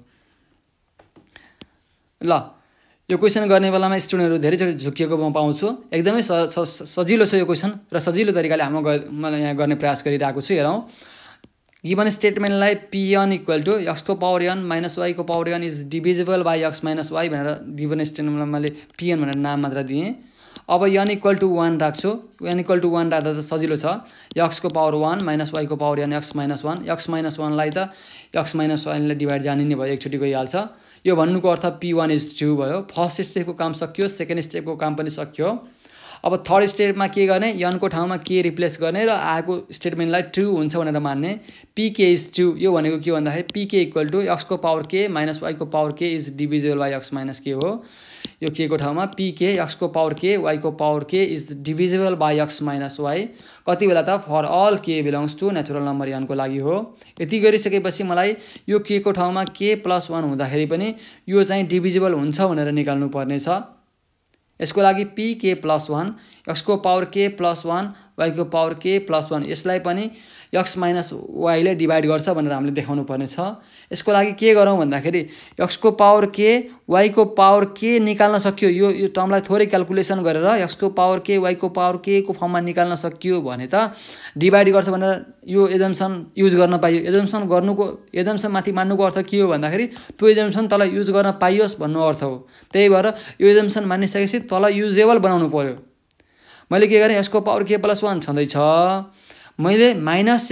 ल यो क्वेसन गर्ने बेलामा स्टुडेन्टहरू धेरैचोटि झुक्किएको म पाउँछु। एकदमै सजिलो छ यो क्वेसन र सजिलो तरिकाले मैले यहाँ गर्ने प्रयास गरिरहेको छु। हेरौँ, गिभन स्टेटमेन्टलाई pn = x को पावर n - y को power n is divisible by x - y भनेर गिभन स्टेटमेन्टमा मैले pn भनेर नाम मात्र दिएँ। अब n = 1 राख्छु, n = 1 राख्दा त सजिलो छ। x को पावर 1 - y को पावर n x - 1, x - 1 लाई त x - 1 ले डिभाइड जाने नै भयो, एकचोटि गइहाल्छ। यो भन्नुको अर्थ p1 इज ट्रु भयो। फर्स्ट स्टेपको काम सकियो, सेकेन्ड स्टेपको काम पनि सकियो। अब थर्ड स्टेपमा के गर्ने, n को ठाउँमा के रिप्लेस गर्ने र आएको स्टेटमेन्टलाई ट्रु हुन्छ भनेर मान्ने। pk इज ट्रु, यो भनेको के भन्दाखेरि pk इक्वल टु x को पावर k माइनस y को power k is divisible by x minus k हो। यो के को ठाउँमा pk x को पावर k y को power k is divisible by x minus y, कति बेला त for all k belongs to natural number n को लागि हो। यति गरिसकेपछि मलाई यो k को ठाउँमा k प्लस 1 हुँदाखेरि पनि यो चाहिँ डिभिजिबल हुन्छ भनेर निकाल्नु पर्नेछ। यसको लागि pk प्लस 1 x को पावर k प्लस 1 y को पावर k प्लस 1 यसलाई पनि x माइनस y ले डिभाइड गर्छ भनेर हामीले देखाउनु पर्नेछ। यसको लागि के गरौँ भन्दाखेरि x को पावर k y को पावर k निकाल्न सक्यो, यो टर्मलाई थोरै क्याल्कुलेसन गरेर x को पावर k y को पावर k को फर्ममा निकाल्न सक्यो भने त डिभाइड गर्छ भनेर यो एजम्सन युज गर्न पाइयो। एजम्सन माथि मान्नुको अर्थ के हो भन्दाखेरि त्यो एजम्सन तल युज गर्न पाइयोस् भन्नु अर्थ हो। त्यही भएर यो एजम्सन मानिसकेपछि तल युजेबल बनाउनु पर्यो। मैले के गरेँ, x को पावर k प्लस 1 छँदैछ, मैले minus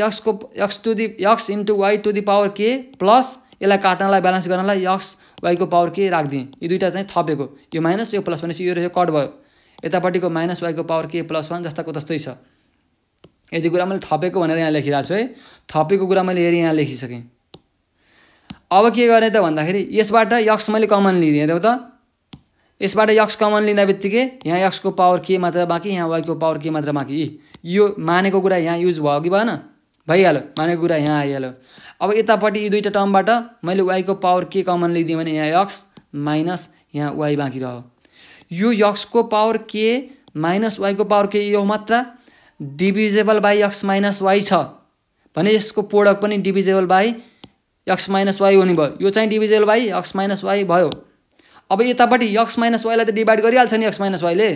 x into y to the power k plus यसलाई काट्नलाई ब्यालेन्स गर्नलाई x y को पावर k राखिदिएँ। यो दुईटा चाहिँ थपेको, यो माइनस यो प्लस भनेपछि यो रहेछ कट भयो। यतापट्टिको माइनस y को पावर k प्लस 1 जस्ताको तस्तै छ। यति कुरा मैले थपेको भनेर यहाँ लेखिरहेको छु है, थपेको कुरा मैले हेरेँ यहाँ लेखिसकेँ। अब के गर्ने त भन्दाखेरि यसबाट x मैले कमन लिइदिएँ, देऊ त। यसबाट x कमन लिँदा बित्तिकै यहाँ x को पावर k मात्र बाँकी, यहाँ y को पावर k मात्र बाँकी। यो मानेको कुरा यहाँ युज भयो कि भएन? भइहाल्यो, मानेको कुरा यहाँ आइहाल्यो। अब यतापट्टि यी दुईटा टर्मबाट मैले y को पावर k कमन लिइदिएँ भने यहाँ x माइनस यहाँ y बाँकी रह्यो। यो x को पावर k माइनस y को पावर k यो मात्रा divisible by x minus y छ भने यसको प्रोडक्ट पनि divisible by x minus y हुने भयो। यो चाहिँ divisible by x minus y भयो। अब यतापट्टि x माइनस y लाई त डिभाइड गरिहाल्छ नि x माइनस y ले,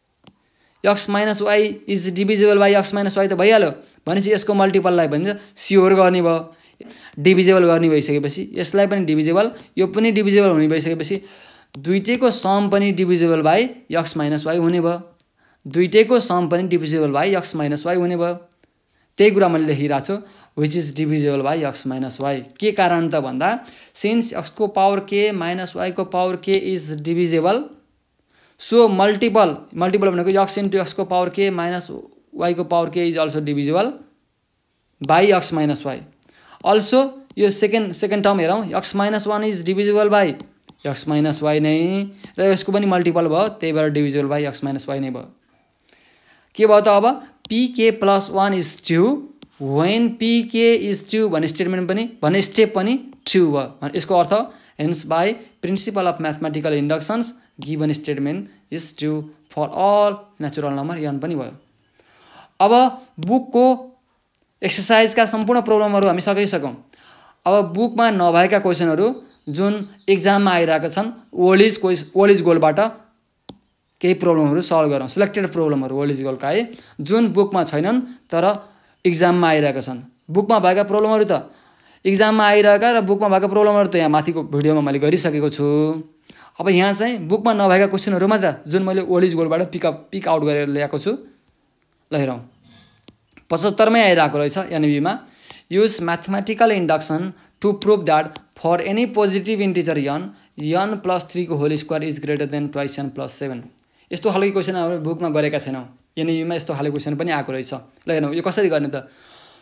x minus y is divisible by x minus y त भइहाल्यो। भनेपछि यसको मल्टिपललाई भन्छ स्योर गर्ने भयो, डिभिजिबल गर्ने भइसकेपछि यसलाई पनि डिभिजिबल, यो पनि डिभिजिबल हुने भइसकेपछि दुईटैको सम पनि divisible by x minus y हुने भयो। दुईटैको सम पनि divisible by x minus y हुने भयो। त्यही कुरा मैले लेखिरहेको छु, which is divisible by x minus y। के कारण त भन्दा सिन्स x को पावर k माइनस y को power k is divisible, so multiple भनेको x इन्टु x को पावर k माइनस y को power k is also divisible by x minus y। Also यो सेकेन्ड टर्म हेरौँ, x minus 1 is divisible by x minus y नै, र यसको पनि multiple भयो, त्यही भएर divisible by x minus y नै भयो। के भयो त अब pk plus 1 is true when pk is true भन्ने स्टेप पनि ट्रु भयो। यसको अर्थ hence by principle of mathematical inductions given statement is true for all natural number n पनि भयो। अब बुकको एक्सर्साइजका सम्पूर्ण प्रब्लमहरू हामी सकिसक्यौँ। अब बुकमा नभएका क्वेसनहरू जुन एक्जाममा आइरहेका छन् ओल्ड इज गोलबाट केही प्रब्लमहरू सल्भ गरौँ, सिलेक्टेड प्रब्लमहरू ओल्ड इज गोलका है, जुन बुकमा छैनन् तर एक्जाममा आइरहेका छन्। बुकमा भएका प्रब्लमहरू त एक्जाममा आइरहेका र बुकमा भएका प्रब्लमहरू त यहाँ माथिको भिडियोमा मैले गरिसकेको छु। अब यहाँ चाहिँ बुकमा नभएका क्वेसनहरू मात्र जुन मैले ओल्ड इज गोलबाट पिक आउट गरेर ल्याएको छु, ल हेरौँ। 75मै आइरहेको रहेछ एनबीमा, use mathematical induction to prove that for any positive integer n plus 3 को whole square is greater than twice n plus 7। यस्तो खालको क्वेसन हाम्रो बुकमा गरेका छैनौँ, एनबीमा यस्तो खालको क्वेसन पनि आएको रहेछ। ल हेरौँ यो कसरी गर्ने त।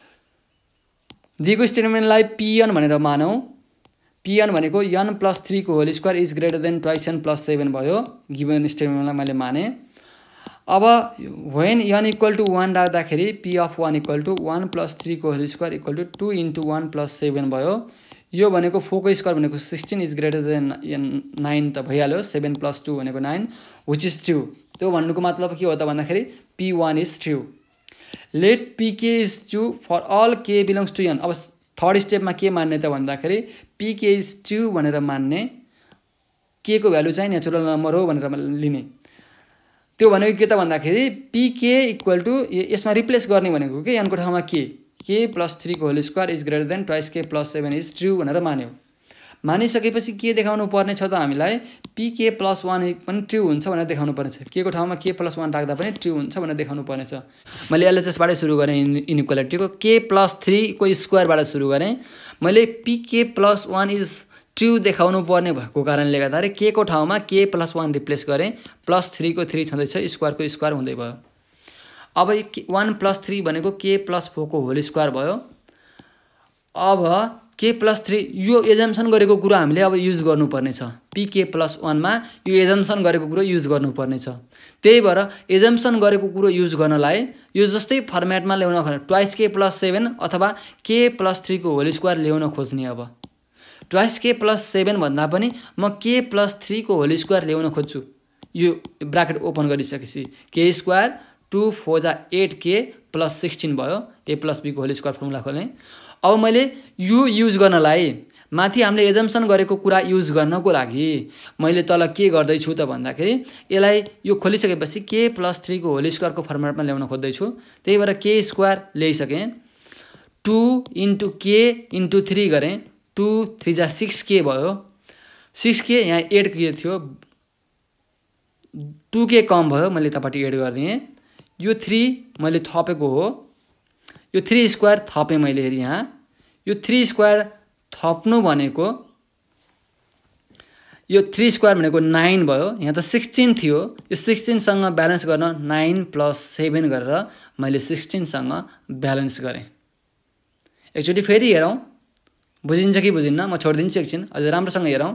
दिएको स्टेटमेन्टलाई pn भनेर मानौँ, pn भनेको n प्लस 3 को whole square is greater than twice n plus 7 भयो। गिभन स्टेटमेन्टलाई मैले माने। अब वेन n इक्वल टु 1 राख्दाखेरि p of 1 equal to 1 plus 3 को whole square equal to 2 into 1 plus 7 भयो। यो भनेको 4 को स्क्वायर भनेको 16 इज ग्रेटर देन 9 त भइहाल्यो, 7 प्लस 2 भनेको 9 विच इज ट्रु। त्यो भन्नुको मतलब के हो त भन्दाखेरि p1 is true. Let pk is true for all k belongs to n। अब थर्ड स्टेपमा के मान्ने त भन्दाखेरि pk इज ट्रु भनेर मान्ने, k को भ्यालु चाहिँ नेचुरल नम्बर हो भनेर लिने। त्यो भनेको के त भन्दाखेरि pk इक्वल टु यसमा रिप्लेस गर्ने भनेको के n को ठाउँमा k प्लस 3 को whole square is greater than twice k plus 7 is true भनेर मान्यो। मानिसकेपछि के देखाउनु पर्ने छ त हामीलाई, pk प्लस 1 पनि ट्रु हुन्छ भनेर देखाउनु पर्ने छ। k को ठाउँमा k प्लस 1 राख्दा पनि ट्रु हुन्छ भनेर देखाउनु पर्ने छ। मैले एलएचएसबाटै सुरु गरेँ इनइक्वालिटीको, k प्लस 3 को स्क्वायरबाट सुरु गरेँ। मैले pk प्लस 1 इज 2 देखाउनु पर्ने भएको कारणले गर्दा k को ठाउँमा k + 1 रिप्लेस गरेँ +3 को 3 छँदैछ स्क्वायरको स्क्वायर हुँदै भयो। अब 1 + 3 भनेको k + 4 को होल स्क्वायर भयो। अब k + 3 यो एजम्सन गरेको कुरा हामीले अब युज गर्नुपर्ने छ। pk + 1 मा यो एजम्सन गरेको कुरा युज गर्नुपर्ने छ। त्यही भएर एजम्सन गरेको कुरो युज गर्नलाई यो जस्तै फर्मेटमा ल्याउन खोज्ने ट्वाइस k + 7 अथवा k + 3 को होल स्क्वायर ल्याउन खोज्ने। अब ट्वाइस k + 7 भन्दा पनि म k + 3 को होल स्क्वायर ल्याउन खोज्छु। यो ब्राकेट ओपन गरिसकेपछि k स्क्वायर 2 4 जा 8k + 16 भयो। a + b को होल स्क्वायर फर्मुला खोल्ने। अब मैले यो युज गर्नलाई माथि हामीले एजम्सन गरेको कुरा युज गर्नको लागि मैले तल के गर्दैछु त भन्दाखेरि यसलाई यो खोलिसकेपछि k + 3 को होल स्क्वायरको फर्मुलामा ल्याउन खोज्दैछु। त्यही भएर k स्क्वायर ल्याइसकेँ। 2 * k * 3 गरेँ। 2 3 जा 6k भयो। 6k यहाँ 8k थियो 2k कम भयो मैले यतापट्टि एड गरिदिएँ। यो 3 मैले थपेको हो। यो 3 स्क्वायर थपेँ मैले हेरी यहाँ। यो 3 स्क्वायर थप्नु भनेको यो 3 स्क्वायर भनेको 9 भयो। यहाँ त 16 थियो। यो 16 सँग ब्यालेन्स गर्न 9 + 7 गरेर मैले 16 सँग ब्यालेन्स गरेँ। एकचोटि फेरि हेरौँ बुझिन्छ कि बुझिन्न म छोडिदिन्छु एकछिन अझ राम्रोसँग हेरौँ।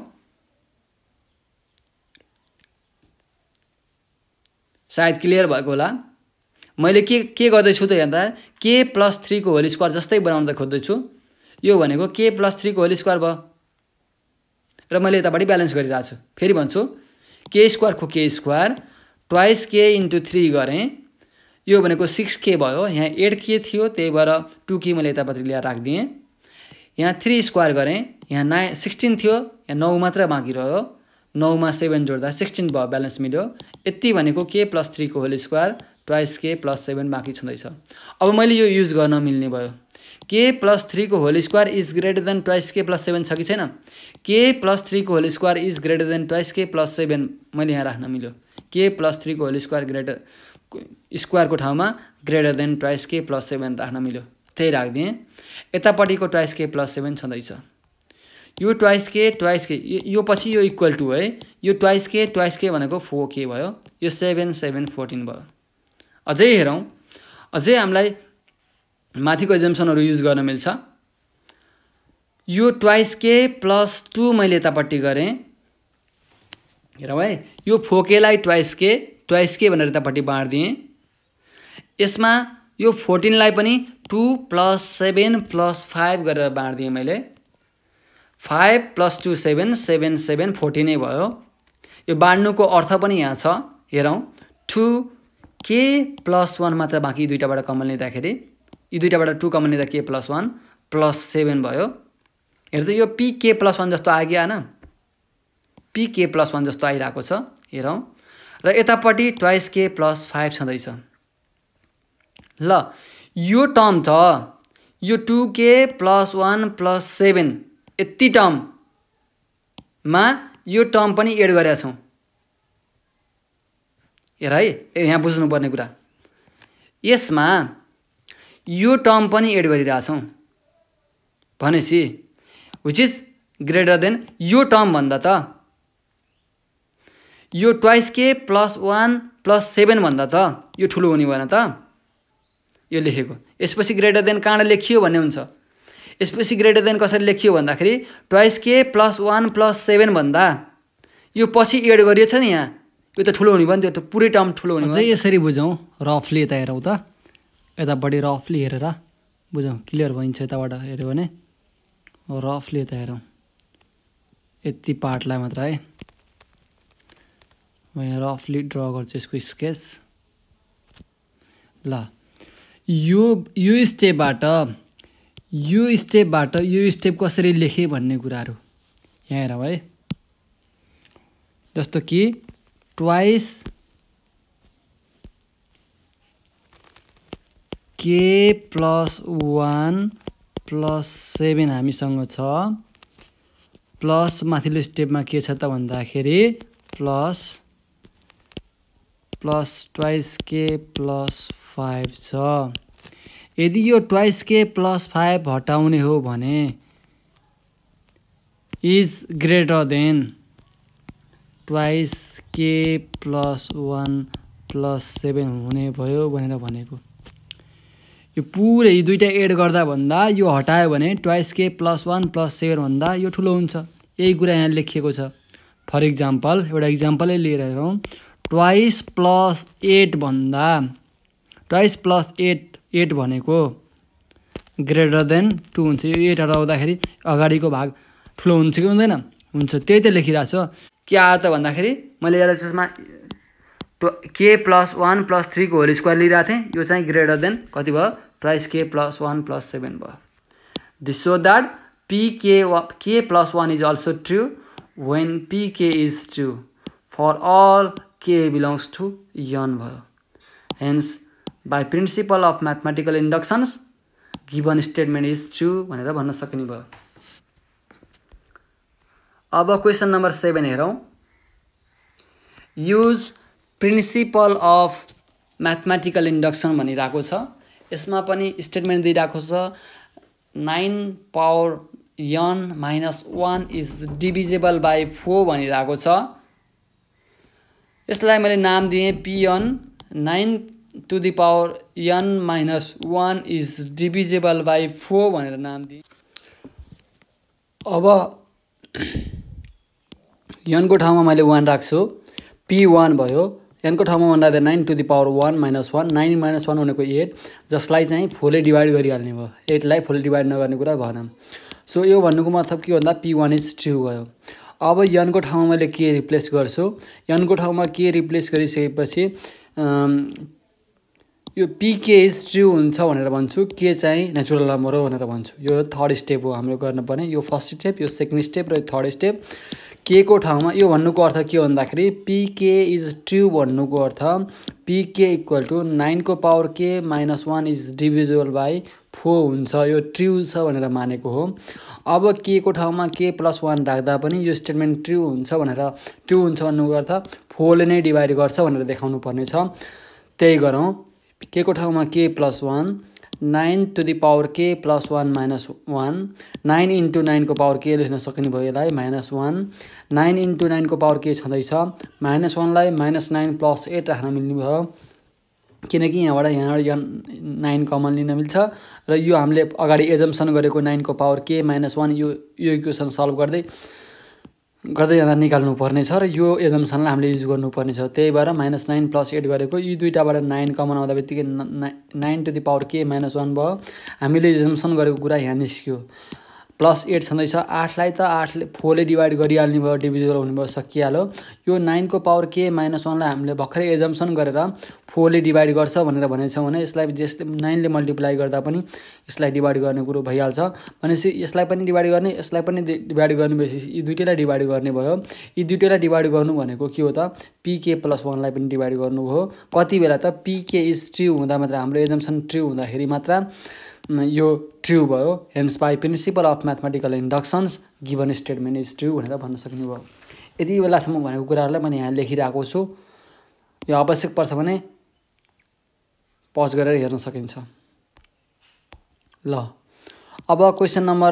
सायद क्लियर भएको होला। मैले के गर्दैछु त हेर्दा k + 3 को होल स्क्वायर जस्तै बनाउन खोज्दैछु। यो भनेको k + 3 को होल स्क्वायर भयो र मैले यतापट्टि ब्यालेन्स गरिरहेको छु। फेरि भन्छु k स्क्वायर को k स्क्वायर ट्वाइस k * 3 गरेँ। यो भनेको 6k भयो। यहाँ 8k थियो त्यही भएर 2k मैले यतापट्टि ल्याएर राखिदिएँ। यहाँ 3 स्क्वायर गरेँ। यहाँ 16 थियो यहाँ 9 मात्र बाँकी रह्यो। 9 मा 7 जोड्दा 16 भयो ब्यालेन्स मिल्यो। यति भनेको k + 3 को होल स्क्वायर ट्वाइस k + 7 बाँकी छँदैछ। अब मैले यो युज गर्न मिल्ने भयो। k + 3 को whole square is greater than twice k + 7 छ कि छैन। k + 3 को whole square is greater than twice k + 7 मैले यहाँ राख्न मिल्यो। k + 3 को होल स्क्वायर स्क्वायरको ठाउँमा ग्रेटर देन ट्वाइस k + 7 राख्न मिल्यो। त्यही राखिदिएँ। यतापट्टिको ट्वाइस k + 7 छँदैछ। यो ट्वाइस k यो पछि यो इक्वल टु है। यो ट्वाइस k भनेको 4k भयो। यो 7 7 14 भयो। अझै हेरौँ अझै हामीलाई माथिको एजम्सनहरू युज गर्न मिल्छ। यो ट्वाइस k + 2 मैले यतापट्टि गरेँ। हेरौँ है यो 4k लाई ट्वाइस k भनेर यतापट्टि बाँडिदिएँ। यसमा यो 14 लाई पनि 2 + 7 + 5 गरेर बाँडिदिएँ मैले। 5 + 2 7 7 7 14 नै भयो। यो बाँड्नुको अर्थ पनि यहाँ छ। हेरौँ 2k + 1 मात्र बाँकी दुईटाबाट कमन लिँदाखेरि यी दुईटाबाट 2 कमन लिँदा k + 1 + 7 भयो। हेर्दा यो pk + 1 जस्तो आयो कि आएन। pk + 1 जस्तो आइरहेको छ। हेरौँ र यतापट्टि ट्वाइस k + 5 छँदैछ। ल यो टर्म छ यो 2k + 1 + 7 यति टर्ममा यो टर्म पनि एड गरेका छौँ। हेर है यहाँ बुझ्नुपर्ने कुरा यसमा यो टर्म पनि एड गरिरहेछौँ भनेपछि विच इज ग्रेटर देन यो टर्म भन्दा त यो ट्वाइस k + 1 + 7 भन्दा त यो ठुलो हुने भएन त। यो लेखेको यसपछि ग्रेटर देन कहाँ लेखियो भन्ने हुन्छ। यसपछि ग्रेटर देन कसरी लेखियो भन्दाखेरि ट्वाइस k + 1 + 7 भन्दा यो पछि एड गरिएछ नि यहाँ यो त ठुलो हुने भयो नि। त्यो त पुरै टर्म ठुलो हुने भयो। यसरी बुझौँ रफली यता हेरौँ त यतापट्टि रफली हेरेर बुझौँ क्लियर भइन्छ। यताबाट हेऱ्यो भने रफली यता हेरौँ यति पार्टलाई मात्र है। म यहाँ रफली ड्र गर्छु यसको स्केच। ल यो स्टेपबाट यो स्टेप कसरी लेखेँ भन्ने कुराहरू यहाँ हेरौँ है। जस्तो कि ट्वाइस k + 1 + 7 हामीसँग छ प्लस माथिल्लो स्टेपमा के छ त भन्दाखेरि प्लस ट्वाइस k + 5 छ। यदि यो ट्वाइस k + 5 हटाउने हो भने is greater than twice k plus 1 plus 7 हुने भयो भनेर भनेको। यो पुरै यो दुईटा एड गर्दा भन्दा यो हटायो भने ट्वाइस के प्लस 1 प्लस 7 भन्दा यो ठुलो हुन्छ। यही कुरा यहाँ लेखिएको छ। फर इक्जाम्पल एउटा इक्जाम्पलै लिएर हेरौँ। ट्वाइस प्लस 8 भन्दा ट्वाइस प्लस 8 भनेको ग्रेटर देन 2 हुन्छ। यो 8 हटाउँदाखेरि अगाडिको भाग ठुलो हुन्छ कि हुँदैन? हुन्छ। त्यही त लेखिरहेको छ। के आयो त भन्दाखेरि मैले एउटा त्यसमा के प्लस 1 प्लस 3 को होल स्क्वायर लिइरहेको थिएँ। यो चाहिँ ग्रेटर देन कति भयो? ट्वाइस के प्लस 1 प्लस 7 भयो। This so that k plus 1 is also true when pk is true for all k belongs to n भयो। Hence by principle of mathematical inductions given statement is true भनेर भन्न सकिने भयो। अब question number 7 हेरौँ। use principle of mathematical induction भनिरहेको छ। यसमा पनि स्टेटमेन्ट दिइरहेको छ 9 power n minus 1 is divisible by 4 भनिरहेको छ। यसलाई मैले नाम दिएँ P1 9 to the power n minus 1 is divisible by 4 भनेर नाम दिएँ। अब n को ठाउँमा मैले 1 राख्छु। P1 भयो। n को ठाउँमा 1 राख्दा 9 to the power 1 minus 1 9 minus 1 भनेको 8 जसलाई चाहिँ 4 ले डिभाइड गरिहाल्ने भयो। 8 लाई 4 ले डिभाइड नगर्ने कुरा भएन। सो यो भन्नुको मतलब के भन्दा P1 इज ट्रु भयो। अब n को ठाउँमा मैले के रिप्लेस गर्छु। n को ठाउँमा के रिप्लेस गरिसकेपछि यो pk इज ट्रु हुन्छ भनेर भन्छु। के चाहिँ नेचुरल नम्बर हो भनेर भन्छु। यो थर्ड स्टेप हो हाम्रो गर्नुपर्ने। यो फर्स्ट स्टेप, यो सेकेन्ड स्टेप र थर्ड स्टेप। के को ठाउँमा यो भन्नुको अर्थ के भन्दाखेरि pk इज ट्रु भन्नुको अर्थ pk इक्वल टु 9 को power k minus 1 is divisible by 4 हुन्छ। यो ट्रु छ भनेर मानेको हो। अब के को ठाउँमा k प्लस 1 राख्दा पनि यो स्टेटमेन्ट ट्रु हुन्छ भन्नुको अर्थ 4 ले नै डिभाइड गर्छ भनेर देखाउनु पर्ने छ। त्यही गरौँ। के को ठाउँमा k plus 1 9 to the power k plus 1 minus 1 9 into 9 को पावर k लेख्न सकिने भयो यसलाई माइनस 1 9 into 9 को पावर k छँदैछ माइनस 1 लाई माइनस 9 प्लस 8 राख्न मिल्ने भयो किनकि यहाँबाट 9 कमन लिन मिल्छ र यो हामीले अगाडि एजम्सन गरेको 9 को पावर k माइनस 1 यो इक्वेसन सल्भ गर्दै जाँदा निकाल्नु पर्ने छ र यो एजम्सनलाई हामीले युज गर्नुपर्ने छ। त्यही भएर माइनस 9 प्लस 8 गरेको यी दुईटाबाट 9 कमन आउँदा बित्तिकै 9 to the power k minus 1 भयो। हामीले एजम्सन गरेको कुरा यहाँ निस्क्यो। प्लस 8 छँदैछ 8 लाई त 8 ले 4 ले डिभाइड गरिहाल्ने भयो डिभिजिबल हुने भयो सकिहाल्यो। यो 9 को पावर k माइनस 1 लाई हामीले भर्खरै एजम्सन गरेर 4 ले डिभाइड गर्छ भनेर भनेछौँ भने यसलाई जसले 9 ले मल्टिप्लाई गर्दा पनि यसलाई डिभाइड गर्ने कुरो भइहाल्छ। भनेपछि यसलाई पनि डिभाइड गर्ने यसलाई पनि डिभाइड गर्ने भएपछि यी दुईटैलाई डिभाइड गर्ने भयो। यी दुईटैलाई डिभाइड गर्नु भनेको के हो त pk प्लस 1 लाई पनि डिभाइड गर्नु हो। कति बेला त pk इज ट्रु हुँदा मात्र हाम्रो एजम्सन ट्रु हुँदाखेरि मात्र यो ट्रु भयो। Hence by principle of mathematical inductions given statement is true भनेर भन्न सकिने भयो। यति बेलासम्म भनेको कुराहरूलाई मैले यहाँ लेखिरहेको छु। यो आवश्यक पर्छ भने पज गरेर हेर्न सकिन्छ। ल अब क्वेसन नम्बर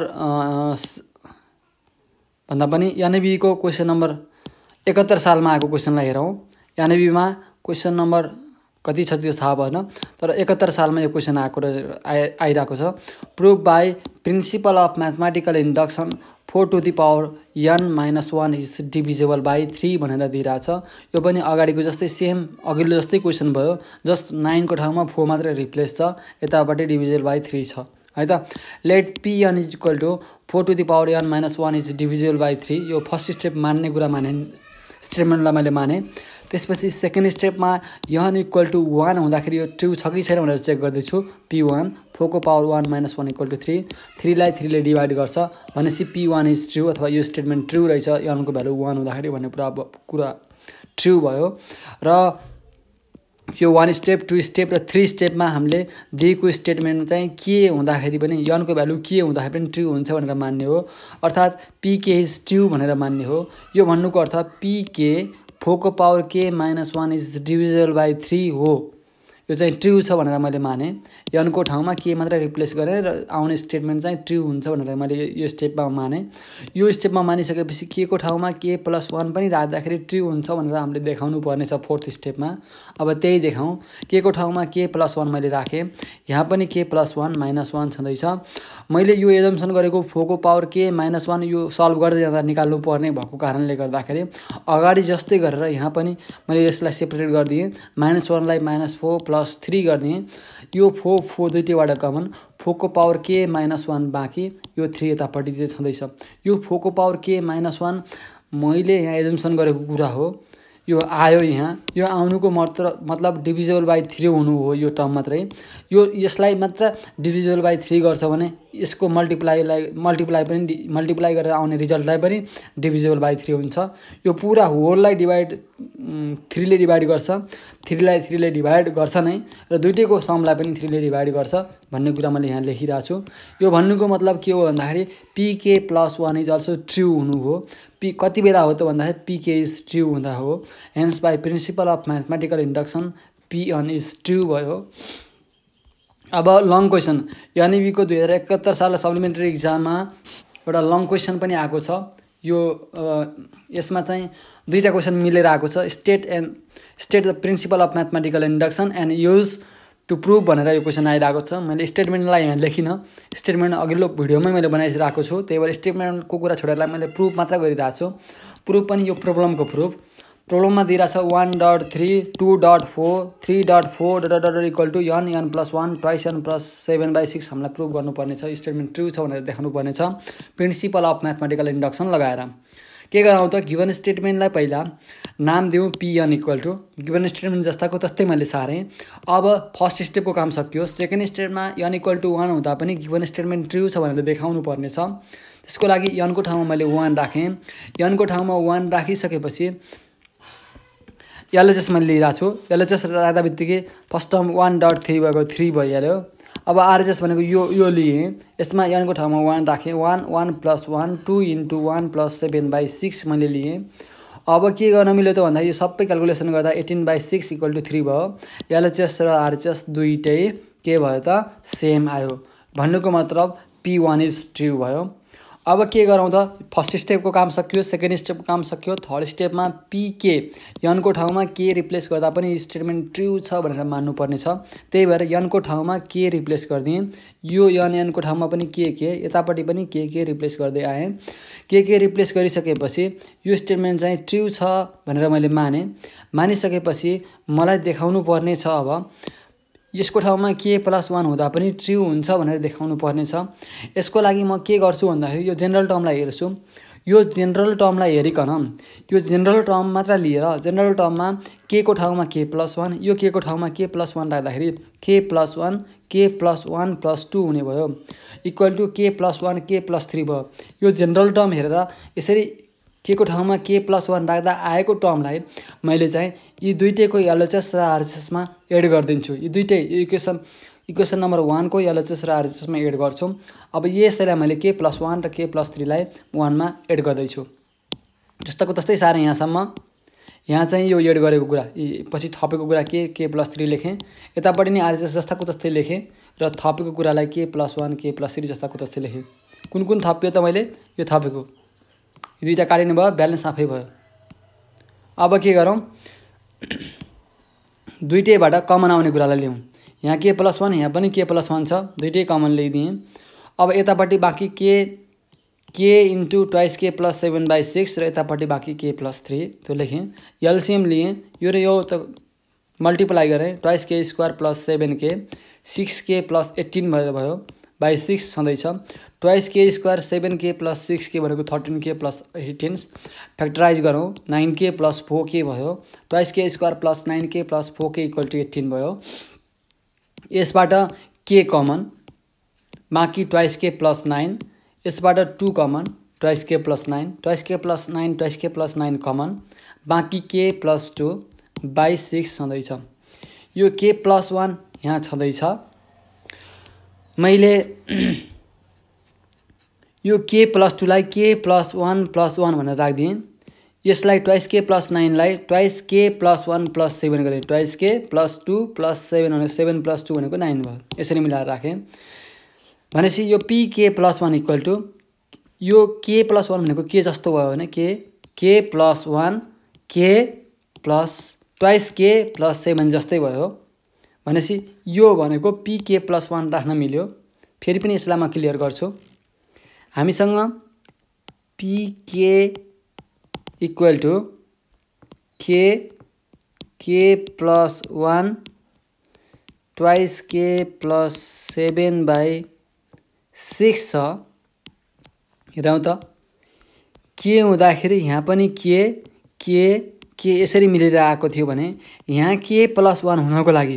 भन्दा पनि एनएबी को क्वेसन नम्बर 71 सालमा आएको क्वेसनलाई हेरौँ। एनएबीमा क्वेसन नम्बर कति छ त्यो थाहा भएन तर 71 सालमा यो क्वेसन आइरहेको छ। Prove by principle of mathematical induction 4 to the power n minus 1 is divisible by 3 भनेर दिइरहेछ। यो पनि अगाडिको जस्तै सेम अघिल्लो जस्तै क्वेसन भयो। जस्ट 9 को ठाउँमा 4 मात्रै रिप्लेस छ यतापट्टि डिभिजिबल बाई 3 छ है त। Let pn is equal to 4 to the power n minus 1 is divisible by 3। यो फर्स्ट स्टेप मान्ने कुरा माने स्टेटमेन्टलाई मैले माने। त्यसपछि सेकेन्ड स्टेपमा n इक्वल टु 1 हुँदाखेरि यो ट्रु छ कि छैन भनेर चेक गर्दैछु। P1 4 को पावर 1 माइनस 1 इक्वल टु 3 3 लाई 3 ले डिभाइड गर्छ भनेपछि P1 इज ट्रु अथवा यो स्टेटमेन्ट ट्रु रहेछ n को भ्यालु 1 हुँदाखेरि भन्ने कुरा ट्रु भयो। र यो 1 स्टेप 2 स्टेप र 3 स्टेपमा हामीले दिएको स्टेटमेन्ट चाहिँ के हुँदाखेरि पनि n को भ्यालु के हुँदाखेरि पनि ट्रु हुन्छ भनेर मान्ने हो। अर्थात् pk इज ट्रु भनेर मान्ने हो। यो भन्नुको अर्थ pk 4 को power k minus 1 is divisible by 3 हो। यो चाहिँ ट्रु छ भनेर मैले माने। n को ठाउँमा k मात्र रिप्लेस गरेँ र आउने स्टेटमेन्ट चाहिँ ट्रु हुन्छ भनेर मैले यो स्टेपमा माने। यो स्टेपमा मानिसकेपछि k को ठाउँमा k + 1 पनि राख्दाखेरि ट्रु हुन्छ भनेर हामीले देखाउनु पर्ने छ फोर्थ स्टेपमा। अब त्यही देखाउँ। k को ठाउँमा k + 1 मैले राखेँ, यहाँ पनि k + 1 -1 छँदैछ। मैले यो एजम्सन गरेको 4 को पावर k -1 यो सल्भ गर्दै जाँदा निकाल्नु पर्ने भएको कारणले गर्दाखेरि अगाडि जस्तै गरेर यहाँ पनि मैले यसलाई सेपरेट गरिदिएँ। -1 लाई -4 + 3 गरिदिएँ। यो 4 दुईटैबाट कमन, 4 को पावर k -1 बाँकी, यो 3 यतापट्टि चाहिँ छँदैछ। यो 4 को पावर k -1 मैले यहाँ एजम्सन गरेको कुरा हो, यो आयो यहाँ। यो आउनुको मतलब डिभिजिबल बाई 3 हुनु हो यो टर्म मात्रै। यो यसलाई मात्र डिभिजिबल बाई 3 गर्छ भने यसको मल्टिप्लाई गरेर आउने रिजल्टलाई पनि डिभिजिबल बाई 3 हुन्छ। यो पुरा होललाई 3 ले डिभाइड गर्छ, 3 लाई 3 ले डिभाइड गर्छ नै, र दुईटैको समलाई पनि 3 ले डिभाइड गर्छ भन्ने कुरा मैले यहाँ लेखिरहेको छु। यो भन्नुको मतलब के हो भन्दाखेरि pk + 1 इज अल्सो ट्रु हुनु हो। कति बेला हो त भन्दाखेरि pk इज ट्रु हुँदा हो। Hence by principle of mathematical induction pn is true भयो। अब लङ क्वेसन, एनइबीको 2071 साल सप्लिमेन्ट्री इक्जाममा एउटा लङ क्वेसन पनि आएको छ। यो यसमा चाहिँ दुईटा क्वेसन मिलेर आएको छ। State the principle of mathematical induction and use to prove भनेर यो क्वेसन आइरहेको छ। मैले स्टेटमेन्टलाई यहाँ लेखिनँ, स्टेटमेन्ट अघिल्लो भिडियोमै मैले बनाइरहेको छु, त्यही भएर स्टेटमेन्टको कुरा छोडेर मैले प्रुफ मात्र गरिरहेको छु। प्रुफ पनि यो प्रब्लमको प्रब्लममा दिइरहेछ 1.3 2.4 3.4 = n + 1 ट्वाइस n + 7/6 हामीलाई प्रुभ गर्नुपर्ने छ। स्टेटमेन्ट ट्रु छ भनेर देखाउनु पर्ने छ प्रिन्सिपल अफ म्याथमेटिकल इन्डक्सन लगाएर। के गरौँ त, गिभन स्टेटमेन्टलाई पहिला नाम दिउँ pn = गिभन स्टेटमेन्ट जस्ताको तस्तै मैले सारेँ। अब फर्स्ट स्टेपको काम सकियो। सेकेन्ड स्टेपमा n = 1 हुँदा पनि गिभन स्टेटमेन्ट ट्रु छ भनेर देखाउनु पर्ने छ। त्यसको लागि n को ठाउँमा मैले 1 राखेँ। n को ठाउँमा 1 राखिसकेपछि एलएचएस मैले लिइरहेको छु। एलएचएस राख्दा बित्तिकै फर्स्ट टर्म 1.3 भएको 3 भइहाल्यो। अब आरएचएस भनेको यो लिएँ, यसमा n को ठाउँमा 1 राखेँ। 1 + 1 2 × 1 + 7/6 मैले लिएँ। अब के गर्न मिल्यो त भन्दा यो सबै क्याल्कुलेसन गर्दा 18/6 = 3 भयो। एलएचएस र आरएचएस दुईटै के भयो त सेम आयो। भन्नुको मतलब p1 इज ट्रु भयो। अब के गरौँ त, फर्स्ट स्टेपको काम सकियो, सेकेन्ड स्टेपको काम सकियो। थर्ड स्टेपमा pk n को ठाउँमा k रिप्लेस गर्दा पनि स्टेटमेन्ट ट्रु छ भनेर मान्नुपर्ने छ। त्यही भएर n को ठाउँमा k रिप्लेस गरिदिएँ। यो n को ठाउँमा पनि k, यतापट्टि पनि k रिप्लेस गर्दै आएँ। k रिप्लेस गरिसकेपछि यो स्टेटमेन्ट चाहिँ ट्रु छ भनेर मैले मानिसकेपछि मलाई देखाउनु पर्ने छ अब यसको ठाउँमा k + 1 हुँदा पनि ट्रु हुन्छ भनेर देखाउनु पर्ने छ। यसको लागि म के गर्छु भन्दाखेरि यो जेनरल टर्मलाई हेर्छु। यो जेनरल टर्मलाई हेरिकन यो जेनरल टर्म मात्र लिएर जेनरल टर्ममा k को ठाउँमा k + 1, यो k को ठाउँमा k + 1 राख्दाखेरि k + 1 + 2 हुने भयो = k + 1 k + 3 भयो। यो जेनरल टर्म हेरेर यसरी k को ठाउँमा k + 1 राख्दा आएको टर्मलाई मैले चाहिँ यी दुईटैको एलएचएस र आरएचएसमा एड गरिदिन्छु। यी दुईटै इक्वेसन नम्बर 1 को एलएचएस र आरएचएसमा एड गर्छु। अब यसैलाई मैले k + 1 र k + 3 लाई 1 मा एड गर्दैछु। जस्ताको तस्तै सारे यहाँसम्म। यहाँ चाहिँ यो एड गरेको कुरा, पछि थपेको कुरा k + 3 लेखेँ। यतापट्टि नि आरएचएस जस्ताको तस्तै लेखेँ र थपेको कुरालाई k + 1 k + 3 जस्ताको तस्तै लेखेँ। कुन थप्यो त मैले, यो थपेको, यो दुईटा काटिनु भयो, ब्यालेन्स आफै भयो। अब के गरौँ, दुईटैबाट कमन आउने कुरालाई ल्याउँ। यहाँ k + 1, यहाँ पनि k + 1 छ, दुईटै कमन ल्याइदिएँ। अब यतापट्टि बाँकी k × ट्वाइस k + 7/6 र यतापट्टि बाँकी k + 3 त्यो लेखेँ। एलसिएम लिएँ, यो र यो त मल्टिप्लाई गरेँ, ट्वाइस k² + 7k 6k + 18 भयो /6 छँदैछ। ट्वाइस k² 7k + 6k भनेको 13k + 18 फ्याक्टराइज गरौँ, 9k + 4k भयो। ट्वाइस k² + 9k + 4k = 18 भयो। यसबाट k कमन, बाँकी ट्वाइस k + 9, यसबाट 2 common, twice k + 9, twice k + 9 twice k + 9 common, बाँकी k + 2 /6 छँदैछ। यो k + 1 यहाँ छँदैछ। मैले यो k + 2 लाई k + 1 + 1 भनेर राखिदिएँ। यसलाई ट्वाइस के प्लस 9 लाई ट्वाइस के प्लस 1 प्लस 7 गरेँ। ट्वाइस के प्लस 2 प्लस 7 भने 7 प्लस 2 भनेको 9 भयो। यसरी मिलाएर राखेँ। भनेपछि यो पी के प्लस 1 इक्वल टु यो के प्लस 1 भनेको के जस्तो भयो भने के प्लस 1 के प्लस ट्वाइस के प्लस 7 जस्तै भयो। भनेपछि यो भनेको पी के प्लस 1 राख्न मिल्यो। फेरि पनि यसलाई म क्लियर गर्छु। हामीसँग p k equal to k plus 1 twice k plus 7/6 छ। हेरौँ त के हुँदाखेरि यहाँ पनि के यसरी मिलेर आएको थियो भने यहाँ के प्लस 1 हुनको लागि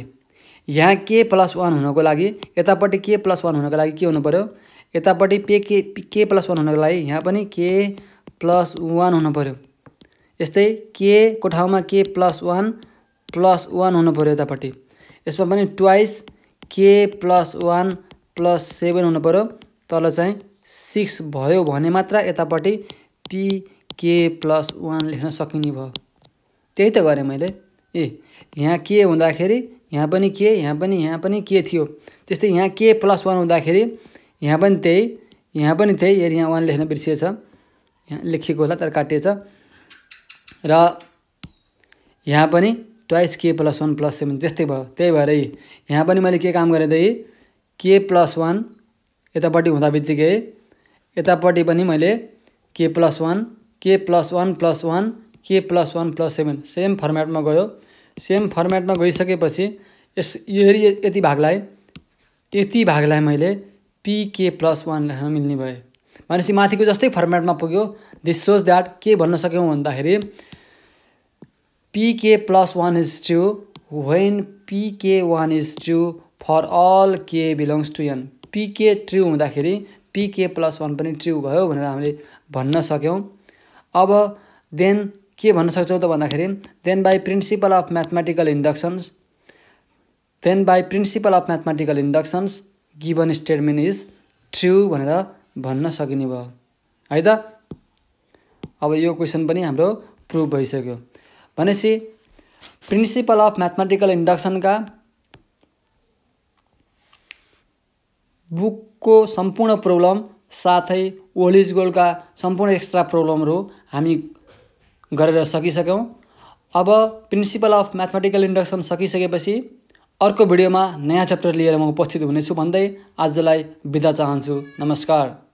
यतापट्टि के प्लस 1 हुनको लागि के हुनु पर्यो, यतापट्टि के प्लस 1 हुनको लागि यहाँ पनि के प्लस 1 हुनु पर्यो। यस्तै के को ठाउँमा के प्लस 1 हुनु पर्यो यतापट्टि। यसमा पनि ट्वाइस के प्लस 1 प्लस 7 हुनु पर्यो। तल चाहिँ 6 भयो भने मात्र यतापट्टि पी के प्लस 1 लेख्न सकिने भयो। त्यही त गरेँ मैले। यहाँ के हुँदाखेरि यहाँ पनि के थियो। त्यस्तै यहाँ के प्लस 1 हुँदाखेरि यहाँ पनि त्यही यहाँ 1 लेख्न बिर्सिएछ। यहाँ लेखिएको होला तर काटिएछ। र यहाँ पनि ट्वाइस के प्लस 1 प्लस 7 त्यस्तै भयो। त्यही भएर यहाँ पनि मैले के काम गरेँ त के प्लस 1 यतापट्टि हुँदा बित्तिकै यतापट्टि पनि मैले के प्लस 1 प्लस 1 के प्लस 1 प्लस 7 सेम फर्मेटमा गयो। सेम फर्मेटमा गइसकेपछि यति भागलाई मैले पी के प्लस 1 लेख्न मिल्ने भए। भनेपछि माथिको जस्तै फर्मेटमा पुग्यो। दिस सोज द्याट के भन्न सक्यौँ भन्दाखेरि पी के plus 1 is true when P k 1 is true for all के belongs to n. P k true हुँदाखेरि पी के प्लस 1 पनि ट्रू भयो भनेर हामीले भन्न सक्यौँ। अब देन के भन्न सक्छौँ त भन्दाखेरि then by principle of mathematical inductions given statement is true भनेर भन्न सकिने भयो है त। अब यो क्वेसन पनि हाम्रो प्रुभ भइसक्यो। भनेपछि प्रिन्सिपल अफ म्याथमेटिकल इन्डक्सनका बुकको सम्पूर्ण प्रब्लम साथै ओल्ड गोल्डका सम्पूर्ण एक्स्ट्रा प्रब्लमहरू हामी गरेर सकिसक्यौँ। अब प्रिन्सिपल अफ म्याथमेटिकल इन्डक्सन सकिसकेपछि अर्को भिडियोमा नयाँ च्याप्टर लिएर म उपस्थित हुनेछु भन्दै आजलाई बिदा चाहन्छु। नमस्कार।